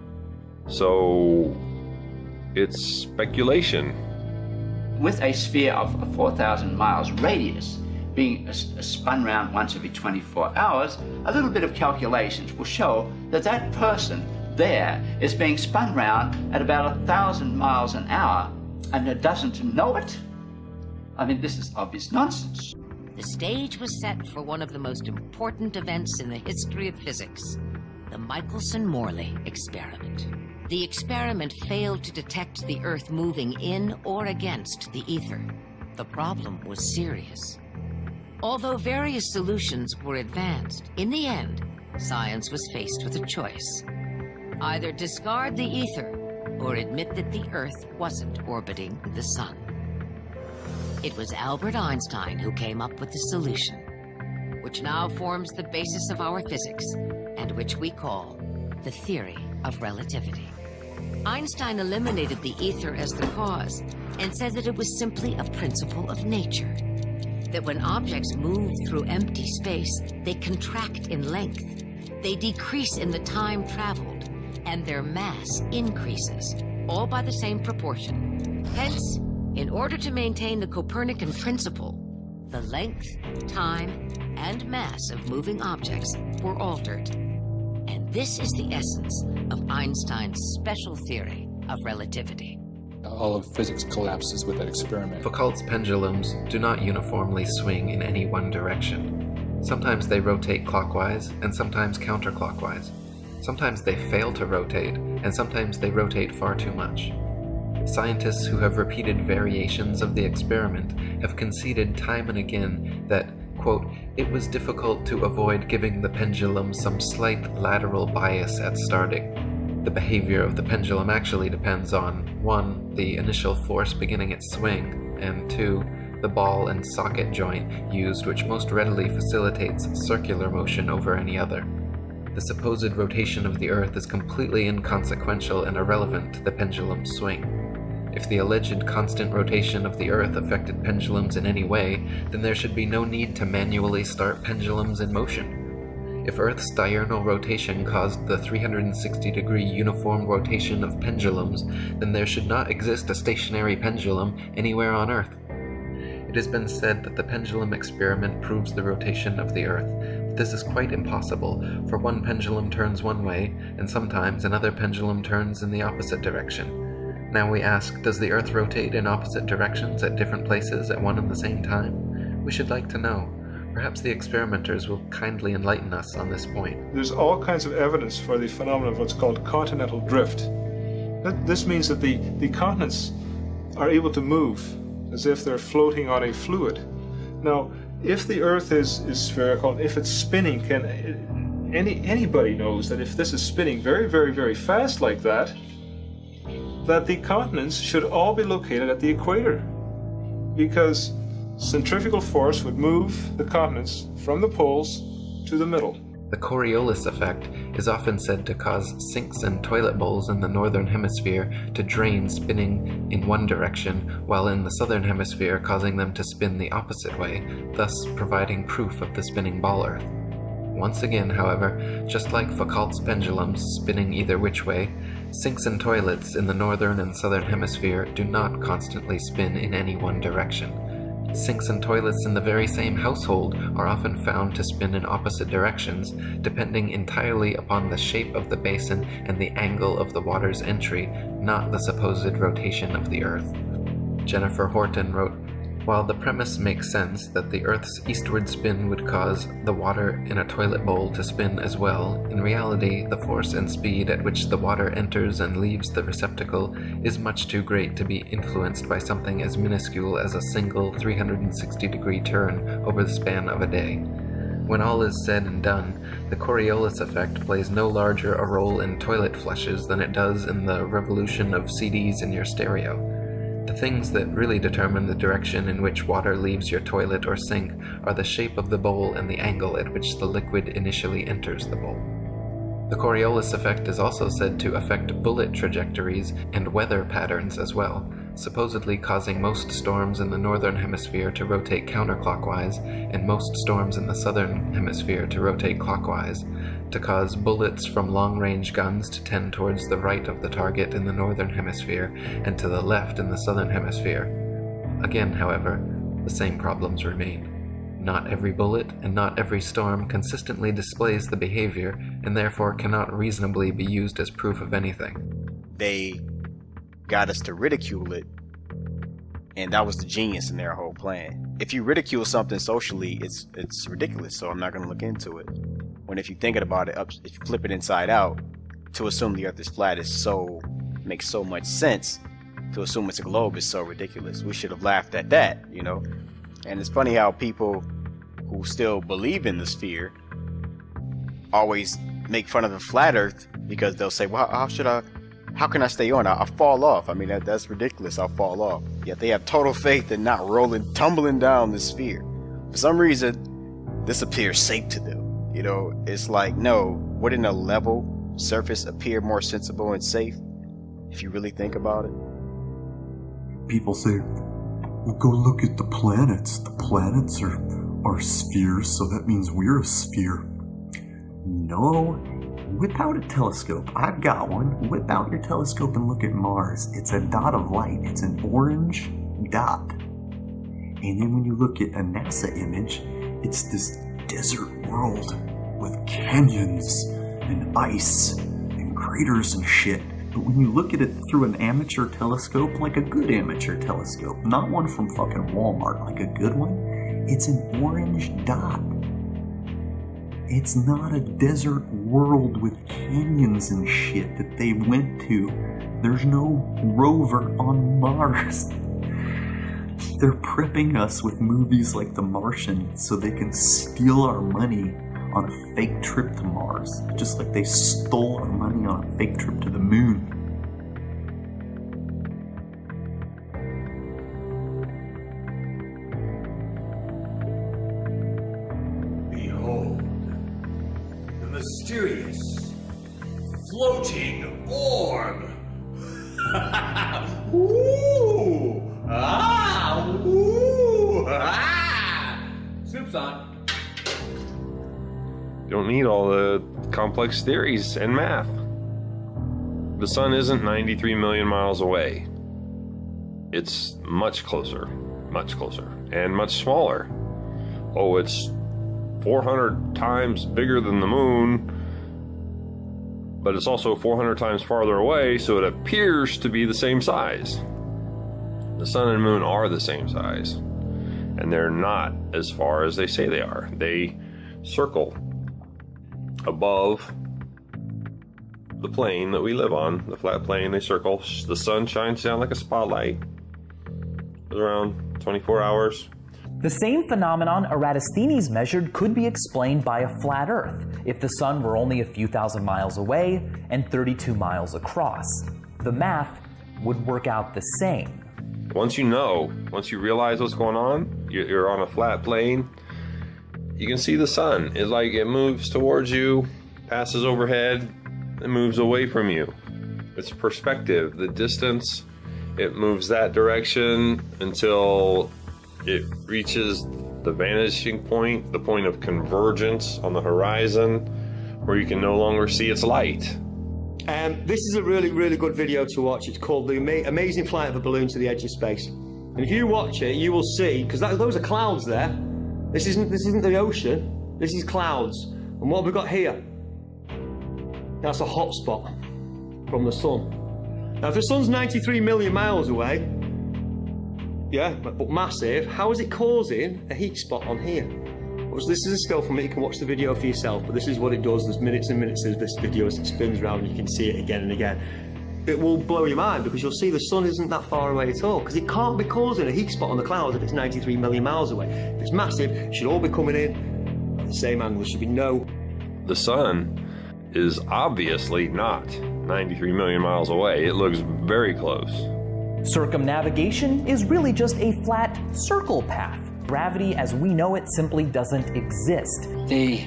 A: So it's speculation.
S: With a sphere of four thousand miles radius being spun round once every twenty-four hours, a little bit of calculations will show that that person there is being spun round at about a thousand miles an hour and it doesn't know it. I mean, this is obvious nonsense.
R: The stage was set for one of the most important events in the history of physics, the Michelson-Morley experiment. The experiment failed to detect the Earth moving in or against the ether. The problem was serious. Although various solutions were advanced, in the end, science was faced with a choice. Either discard the ether or admit that the Earth wasn't orbiting the sun. It was Albert Einstein who came up with the solution, which now forms the basis of our physics, and which we call the theory of relativity. Einstein eliminated the ether as the cause and said that it was simply a principle of nature, that when objects move through empty space, they contract in length, they decrease in the time traveled, and their mass increases, all by the same proportion. Hence, in order to maintain the Copernican principle, the length, time, and mass of moving objects were altered. And this is the essence of Einstein's special theory of relativity.
U: All of physics collapses with that experiment.
V: Foucault's pendulums do not uniformly swing in any one direction. Sometimes they rotate clockwise and sometimes counterclockwise. Sometimes they fail to rotate, and sometimes they rotate far too much. Scientists who have repeated variations of the experiment have conceded time and again that, quote, it was difficult to avoid giving the pendulum some slight lateral bias at starting. The behavior of the pendulum actually depends on, one, the initial force beginning its swing, and two, the ball and socket joint used, which most readily facilitates circular motion over any other. The supposed rotation of the Earth is completely inconsequential and irrelevant to the pendulum's swing. If the alleged constant rotation of the Earth affected pendulums in any way, then there should be no need to manually start pendulums in motion. If Earth's diurnal rotation caused the three hundred sixty degree uniform rotation of pendulums, then there should not exist a stationary pendulum anywhere on Earth. It has been said that the pendulum experiment proves the rotation of the Earth. This is quite impossible, for one pendulum turns one way, and sometimes another pendulum turns in the opposite direction. Now we ask, does the Earth rotate in opposite directions at different places at one and the same time? We should like to know. Perhaps the experimenters will kindly enlighten us on this point.
J: There's all kinds of evidence for the phenomenon of what's called continental drift. This means that the, the continents are able to move as if they're floating on a fluid. Now, if the Earth is, is spherical, if it's spinning, can any anybody knows that if this is spinning very, very, very fast like that, that the continents should all be located at the equator, because centrifugal force would move the continents from the poles to the middle.
V: The Coriolis effect is often said to cause sinks and toilet bowls in the northern hemisphere to drain spinning in one direction, while in the southern hemisphere causing them to spin the opposite way, thus providing proof of the spinning ball Earth. Once again, however, just like Foucault's pendulums spinning either which way, sinks and toilets in the northern and southern hemisphere do not constantly spin in any one direction. Sinks and toilets in the very same household are often found to spin in opposite directions, depending entirely upon the shape of the basin and the angle of the water's entry, not the supposed rotation of the Earth. Jennifer Horton wrote, "While the premise makes sense that the Earth's eastward spin would cause the water in a toilet bowl to spin as well, in reality the force and speed at which the water enters and leaves the receptacle is much too great to be influenced by something as minuscule as a single three hundred sixty degree turn over the span of a day. When all is said and done, the Coriolis effect plays no larger a role in toilet flushes than it does in the revolution of C Ds in your stereo. The things that really determine the direction in which water leaves your toilet or sink are the shape of the bowl and the angle at which the liquid initially enters the bowl." The Coriolis effect is also said to affect bullet trajectories and weather patterns as well, supposedly causing most storms in the northern hemisphere to rotate counterclockwise and most storms in the southern hemisphere to rotate clockwise, to cause bullets from long-range guns to tend towards the right of the target in the northern hemisphere and to the left in the southern hemisphere. Again, however, the same problems remain. Not every bullet and not every storm consistently displays the behavior and therefore cannot reasonably be used as proof of anything.
E: They got us to ridicule it, and that was the genius in their whole plan. If you ridicule something socially, it's it's ridiculous, so I'm not going to look into it. When if you think about it, up, if you flip it inside out, to assume the Earth is flat is so makes so much sense. To assume it's a globe is so ridiculous. We should have laughed at that, you know. And it's funny how people who still believe in the sphere always make fun of the flat Earth, because they'll say, "Well, how should I? How can I stay on? I, I'll fall off. I mean, that, that's ridiculous. I'll fall off." Yet they have total faith in not rolling, tumbling down the sphere. For some reason, this appears safe to them. You know, it's like, no, wouldn't a level surface appear more sensible and safe if you really think about it?
P: People say, well, go look at the planets. The planets are, are spheres, so that means we're a sphere. No, whip out a telescope. I've got one. Whip out your telescope and look at Mars. It's a dot of light. It's an orange dot. And then when you look at a NASA image, it's this desert world with canyons and ice and craters and shit. But when you look at it through an amateur telescope, like a good amateur telescope, not one from fucking Walmart, like a good one, it's an orange dot. It's not a desert world with canyons and shit that they went to. There's no rover on Mars. They're prepping us with movies like The Martian so they can steal our money on a fake trip to Mars, just like they stole our money on a fake trip to the moon.
L: Behold, the mysterious floating orb. Ooh! Ah! Ooh! Ah! Soup's on.
A: You don't need all the complex theories and math. The sun isn't ninety-three million miles away. It's much closer, much closer, and much smaller. Oh, it's four hundred times bigger than the moon. but it's also four hundred times farther away, so it appears to be the same size. The sun and moon are the same size, and they're not as far as they say they are. They circle above the plane that we live on, the flat plane. They circle. The sun shines down like a spotlight. It's around twenty-four hours.
N: The same phenomenon Eratosthenes measured could be explained by a flat Earth if the sun were only a few thousand miles away and thirty-two miles across. The math would work out the same.
A: Once you know, once you realize what's going on, you're on a flat plane, you can see the sun. It's like it moves towards you, passes overhead, and moves away from you. It's perspective, the distance, it moves that direction until it reaches the vanishing point, the point of convergence on the horizon, where you can no longer see its light.
Q: Um, this is a really, really good video to watch. It's called The Ama Amazing Flight of a Balloon to the Edge of Space. And if you watch it, you will see, because those are clouds there. This isn't, this isn't the ocean, this is clouds. And what have we got here? That's a hot spot from the sun. Now, if the sun's ninety-three million miles away, yeah, but massive, how is it causing a heat spot on here? Well, this is a still from it, you can watch the video for yourself, but this is what it does. There's minutes and minutes of this video as it spins around and you can see it again and again. It will blow your mind because you'll see the sun isn't that far away at all, because it can't be causing a heat spot on the clouds if it's ninety-three million miles away. If it's massive, it should all be coming in at the same angle. There should be no...
A: The sun is obviously not ninety-three million miles away. It looks very close.
N: Circumnavigation is really just a flat circle path. Gravity as we know it simply doesn't exist.
K: The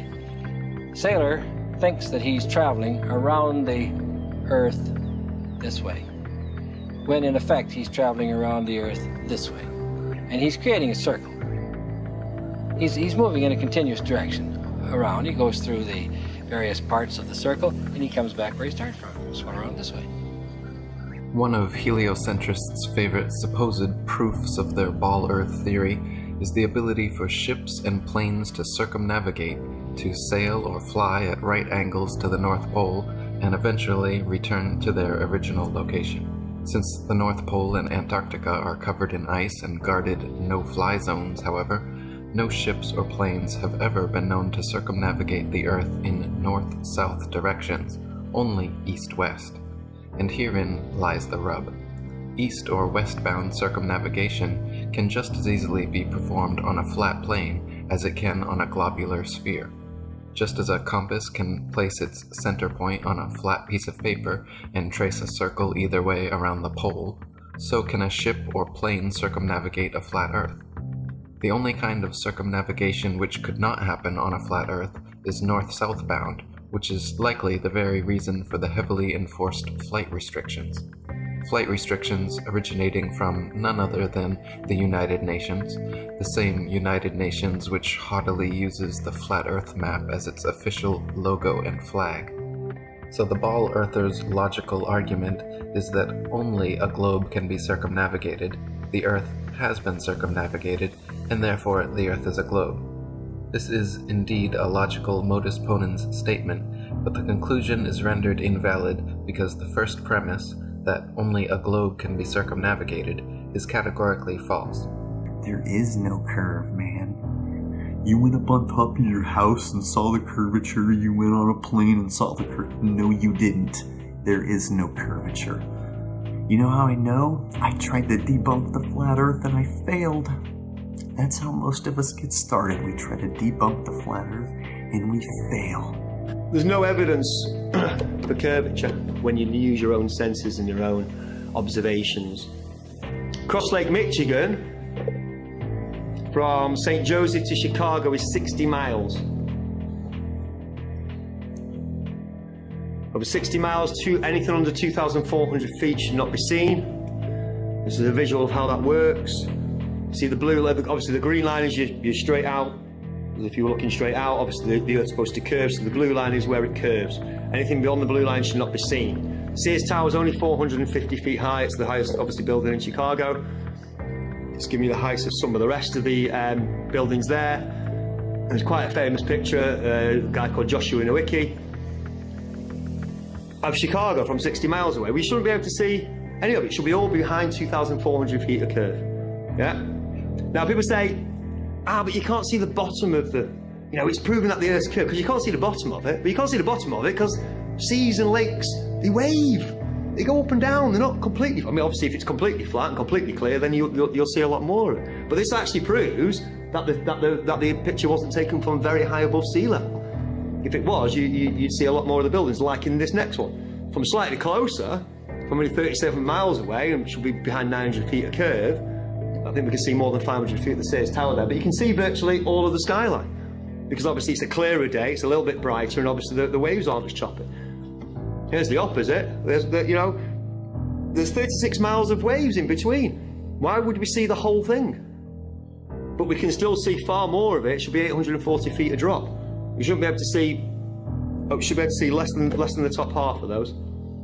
K: sailor thinks that he's traveling around the Earth this way, when in effect he's traveling around the Earth this way. And he's creating a circle. He's, he's moving in a continuous direction around. He goes through the various parts of the circle, and he comes back where he started from, swung around this way.
V: One of heliocentrists' favorite supposed proofs of their ball Earth theory is the ability for ships and planes to circumnavigate, to sail or fly at right angles to the North Pole, and eventually return to their original location. Since the North Pole and Antarctica are covered in ice and guarded no-fly zones, however, no ships or planes have ever been known to circumnavigate the Earth in north-south directions, only east-west. And herein lies the rub. East or westbound circumnavigation can just as easily be performed on a flat plane as it can on a globular sphere. Just as a compass can place its center point on a flat piece of paper and trace a circle either way around the pole, so can a ship or plane circumnavigate a flat Earth. The only kind of circumnavigation which could not happen on a flat Earth is north-south bound, which is likely the very reason for the heavily enforced flight restrictions. Flight restrictions originating from none other than the United Nations, the same United Nations which haughtily uses the flat Earth map as its official logo and flag. So the ball earther's logical argument is that only a globe can be circumnavigated, the Earth has been circumnavigated, and therefore the Earth is a globe. This is indeed a logical modus ponens statement, but the conclusion is rendered invalid because the first premise, that only a globe can be circumnavigated, is categorically false.
P: There is no curve, man. You went up on top of your house and saw the curvature. You went on a plane and saw the curve. No, you didn't. There is no curvature. You know how I know? I tried to debunk the flat Earth and I failed. That's how most of us get started. We try to debunk the flat Earth and we fail.
Q: There's no evidence for curvature when you use your own senses and your own observations. Cross Lake Michigan, from Saint Joseph to Chicago, is sixty miles. Over sixty miles, to anything under two thousand four hundred feet should not be seen. This is a visual of how that works. See the blue, obviously the green line is you're, you're straight out. If you were looking straight out, obviously the, the Earth's supposed to curve, so the blue line is where it curves. Anything beyond the blue line should not be seen. Sears Tower is only four hundred fifty feet high. It's the highest, obviously, building in Chicago. It's giving you the heights of some of the rest of the um, buildings there. And there's quite a famous picture, uh, a guy called Joshua Nowicki. of Chicago from sixty miles away, we shouldn't be able to see any of it. It should be all behind two thousand four hundred feet of curve. Yeah? Now, people say, ah, but you can't see the bottom of the, you know, it's proven that the Earth's curved, because you can't see the bottom of it. But you can't see the bottom of it because seas and lakes, they wave. They go up and down, they're not completely, I mean, obviously if it's completely flat and completely clear, then you'll, you'll, you'll see a lot more of it. But this actually proves that the, that, the, that the picture wasn't taken from very high above sea level. If it was, you, you, you'd see a lot more of the buildings, like in this next one. From slightly closer, from only thirty-seven miles away, and should be behind nine hundred feet of curve, I think we can see more than five hundred feet of the Sears Tower there, but you can see virtually all of the skyline. Because obviously it's a clearer day, it's a little bit brighter, and obviously the, the waves aren't as choppy. Here's the opposite. There's the, you know, there's thirty-six miles of waves in between. Why would we see the whole thing? But we can still see far more of it. It should be eight hundred forty feet a drop. We shouldn't be able to see, oh, we should be able to see less than, less than the top half of those.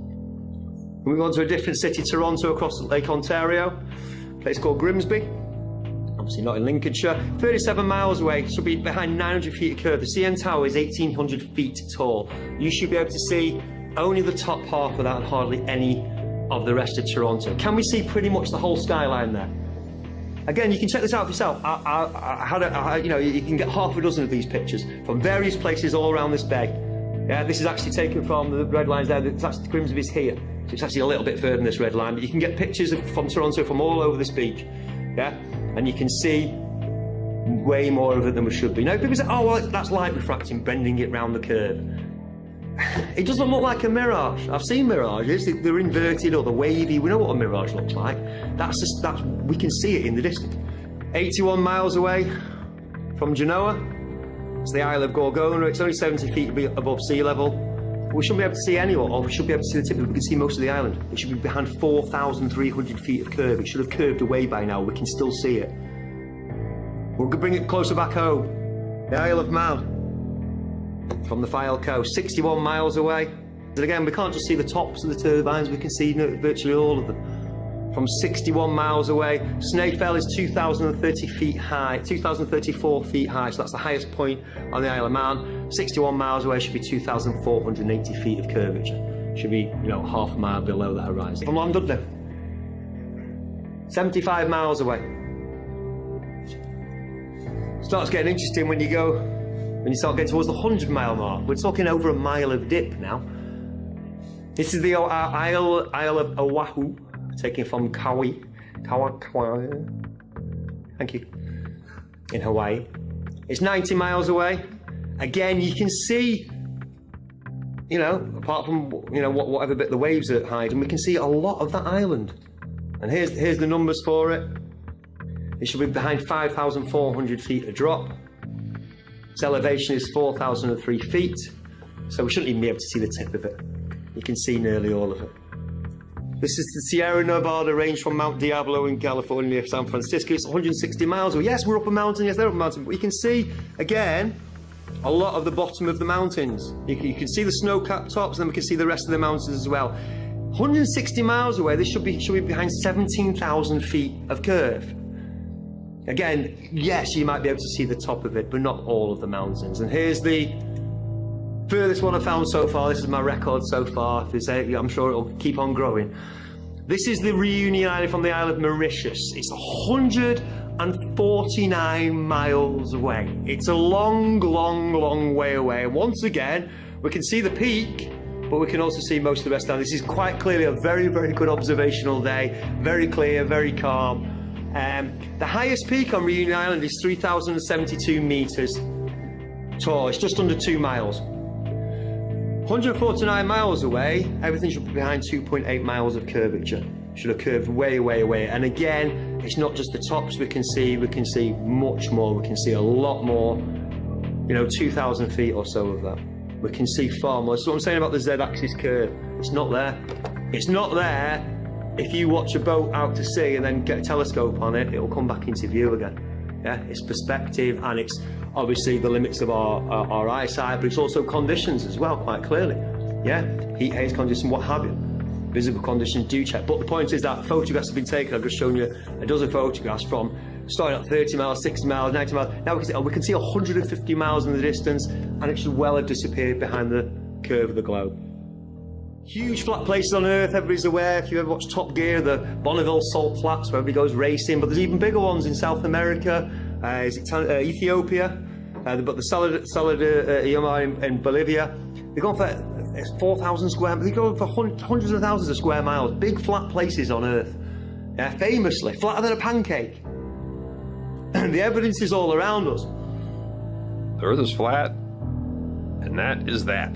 Q: We move on to a different city, Toronto, across Lake Ontario. A place called Grimsby. Obviously not in Lincolnshire. thirty-seven miles away, should be behind nine hundred feet of curve. The C N Tower is eighteen hundred feet tall. You should be able to see only the top half of that and hardly any of the rest of Toronto. Can we see pretty much the whole skyline there? Again, you can check this out for yourself. I, I, I had a, I, you know, you can get half a dozen of these pictures from various places all around this bay. Yeah, this is actually taken from the red lines there. It's actually Grimsby's here, so it's actually a little bit further than this red line. But you can get pictures of, from Toronto from all over this beach. Yeah, and you can see way more of it than we should be. Now, people say, "Oh, well, that's light refracting, bending it round the curve." It doesn't look like a mirage. I've seen mirages. They're inverted or they're wavy. We know what a mirage looks like. That's just, that's, we can see it in the distance. eighty-one miles away from Genoa, it's the Isle of Gorgona. It's only seventy feet above sea level. We shouldn't be able to see anyone, or we should be able to see the tip, but we can see most of the island. It should be behind four thousand three hundred feet of curve. It should have curved away by now. We can still see it. We'll bring it closer back home. The Isle of Man. From the File Coast, sixty-one miles away. And again, we can't just see the tops of the turbines, we can see virtually all of them. From sixty-one miles away, Snæfell is two thousand thirty feet high, two thousand thirty-four feet high, so that's the highest point on the Isle of Man. sixty-one miles away should be two thousand four hundred eighty feet of curvature. Should be, you know, half a mile below the horizon. From London, seventy-five miles away. Starts getting interesting when you go When you start getting towards the hundred mile mark. We're talking over a mile of dip now. This is the uh, Isle, Isle of Oahu, taken from Kauai. Kauai, Kauai. Thank you. In Hawaii. It's ninety miles away. Again, you can see, you know, apart from, you know, whatever bit the waves are hiding, we can see a lot of that island. And here's, here's the numbers for it. It should be behind five thousand four hundred feet a drop. Its elevation is four thousand three feet, so we shouldn't even be able to see the tip of it. You can see nearly all of it. This is the Sierra Nevada range from Mount Diablo in California, San Francisco. It's one hundred sixty miles away. Yes, we're up a mountain. Yes, they're up a mountain. But you can see, again, a lot of the bottom of the mountains. You can, you can see the snow-capped tops, and then we can see the rest of the mountains as well. one hundred sixty miles away, this should be, should be behind seventeen thousand feet of curve. Again, yes, you might be able to see the top of it, but not all of the mountains. And here's the furthest one I've found so far. This is my record so far. There's a, I'm sure it'll keep on growing. This is the Reunion Island from the Isle of Mauritius. It's one hundred forty-nine miles away. It's a long, long, long way away. And once again, we can see the peak, but we can also see most of the rest down. This is quite clearly a very, very good observational day. Very clear, very calm. Um, the highest peak on Reunion Island is three thousand seventy-two metres tall. It's just under two miles. one hundred forty-nine miles away, everything should be behind two point eight miles of curvature. Should have curved way, way away. And again, it's not just the tops we can see, we can see much more. We can see a lot more, you know, two thousand feet or so of that. We can see far more. So what I'm saying about the Z-axis curve, it's not there. It's not there. If you watch a boat out to sea and then get a telescope on it, it'll come back into view again. Yeah, it's perspective, and it's obviously the limits of our, our, our eyesight, but it's also conditions as well, quite clearly. Yeah, heat, haze conditions, what have you. Visible conditions do check. But the point is that photographs have been taken. I've just shown you a dozen photographs from starting at thirty miles, sixty miles, ninety miles. Now we can see, oh, we can see one hundred fifty miles in the distance, and it should well have disappeared behind the curve of the globe. huge flat places on Earth, everybody's aware. If you ever watch Top Gear, the Bonneville Salt Flats where everybody goes racing, but there's even bigger ones in South America, uh, is it uh, Ethiopia, uh, but the Salad, Salad uh, uh, in, in Bolivia. They've gone for four thousand square, they go for hundreds of thousands of square miles, big flat places on Earth. Yeah, famously, flatter than a pancake. And the evidence is all around us.
A: The Earth is flat, and that is that.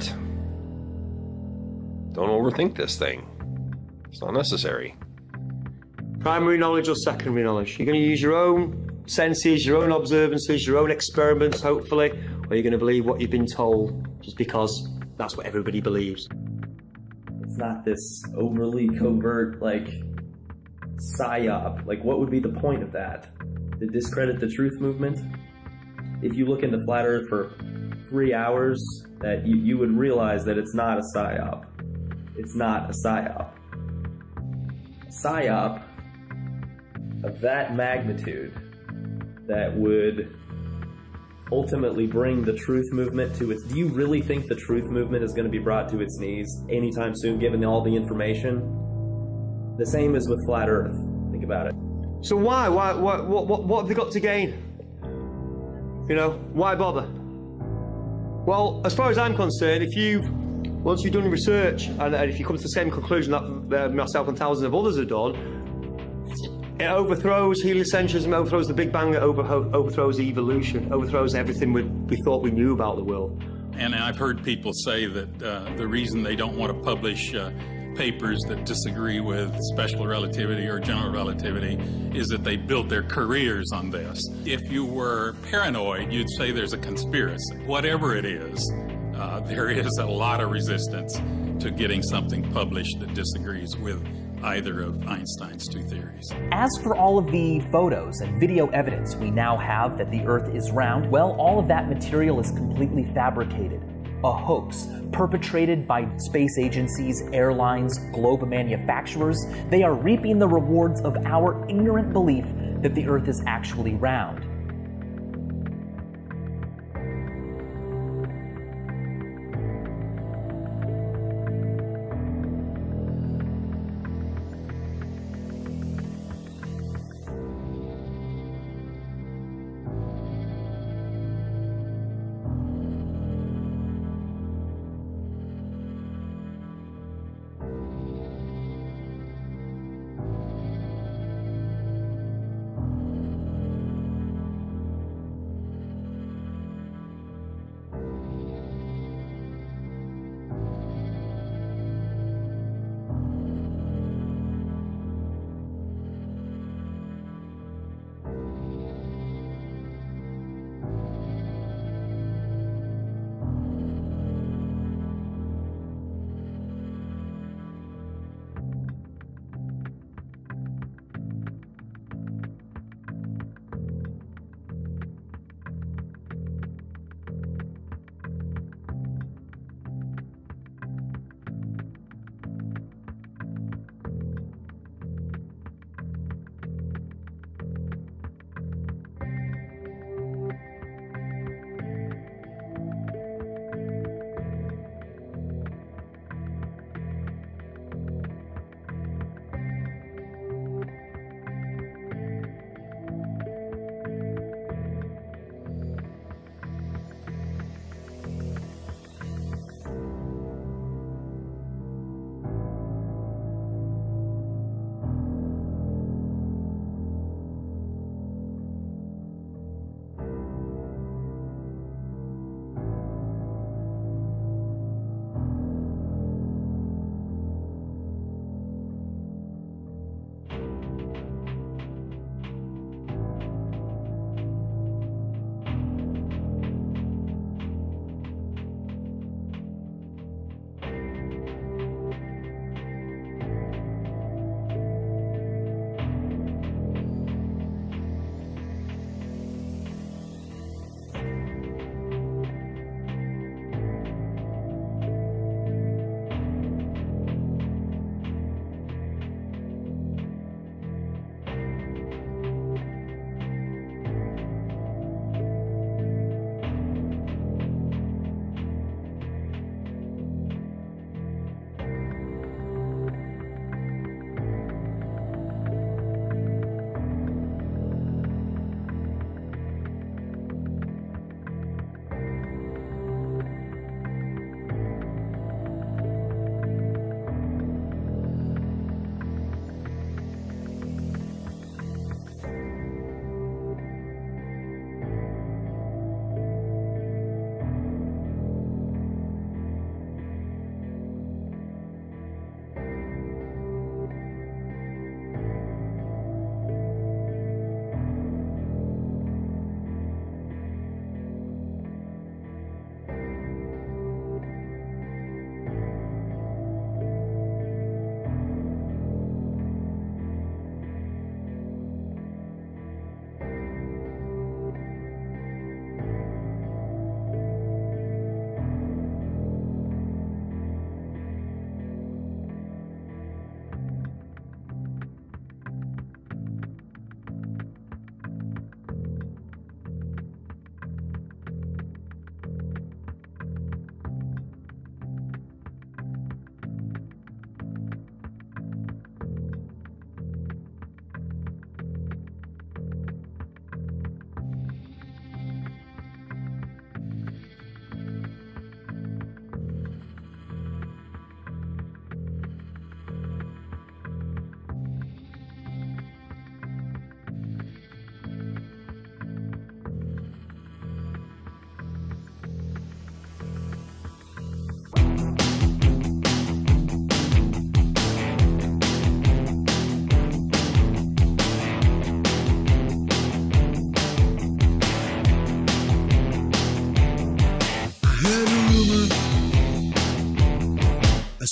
A: Don't overthink this thing. It's not necessary.
Q: Primary knowledge or secondary knowledge? You're going to use your own senses, your own observances, your own experiments, hopefully, or you're going to believe what you've been told just because that's what everybody believes.
F: It's not this overly covert, like, psyop. Like, what would be the point of that? To discredit the truth movement? If you look into Flat Earth for three hours, that you, you would realize that it's not a psyop. It's not a psyop. A psyop of that magnitude that would ultimately bring the truth movement to its... Do you really think the truth movement is going to be brought to its knees anytime soon, given all the information? The same as with Flat Earth. Think about it.
Q: So why? Why? What? What? What have they got to gain? You know, why bother? Well, as far as I'm concerned, if you, once you've done your research, and, and if you come to the same conclusion that uh, myself and thousands of others have done, it overthrows heliocentrism, overthrows the Big Bang, it over, overthrows evolution, overthrows everything we, we thought we knew about the world.
C: And I've heard people say that uh, the reason they don't want to publish uh, papers that disagree with special relativity or general relativity is that they built their careers on this. If you were paranoid, you'd say there's a conspiracy. Whatever it is, uh, there is a lot of resistance to getting something published that disagrees with either of Einstein's two theories.
N: As for all of the photos and video evidence we now have that the Earth is round, well, all of that material is completely fabricated. A hoax perpetrated by space agencies, airlines, globe manufacturers. They are reaping the rewards of our ignorant belief that the Earth is actually round.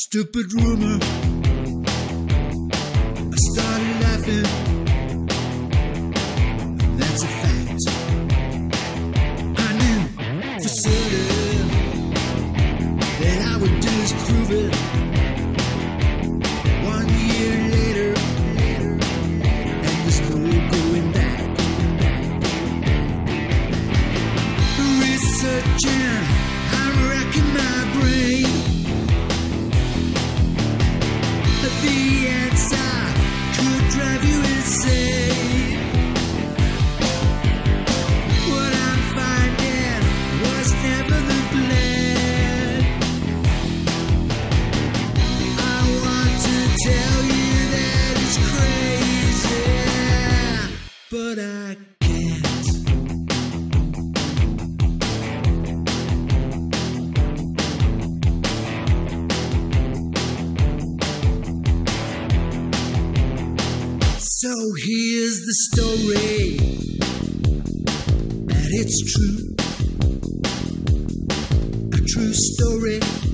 D: stupid rumor. I started laughing. That's a fact. I knew for certain that I would disprove it. One year later, and there's no going back. Researching, I'm racking my brain. The answer could drive you insane. What I'm finding was never the plan. I want to tell you that it's crazy, but I can't. So here's the story, and it's true, a true story.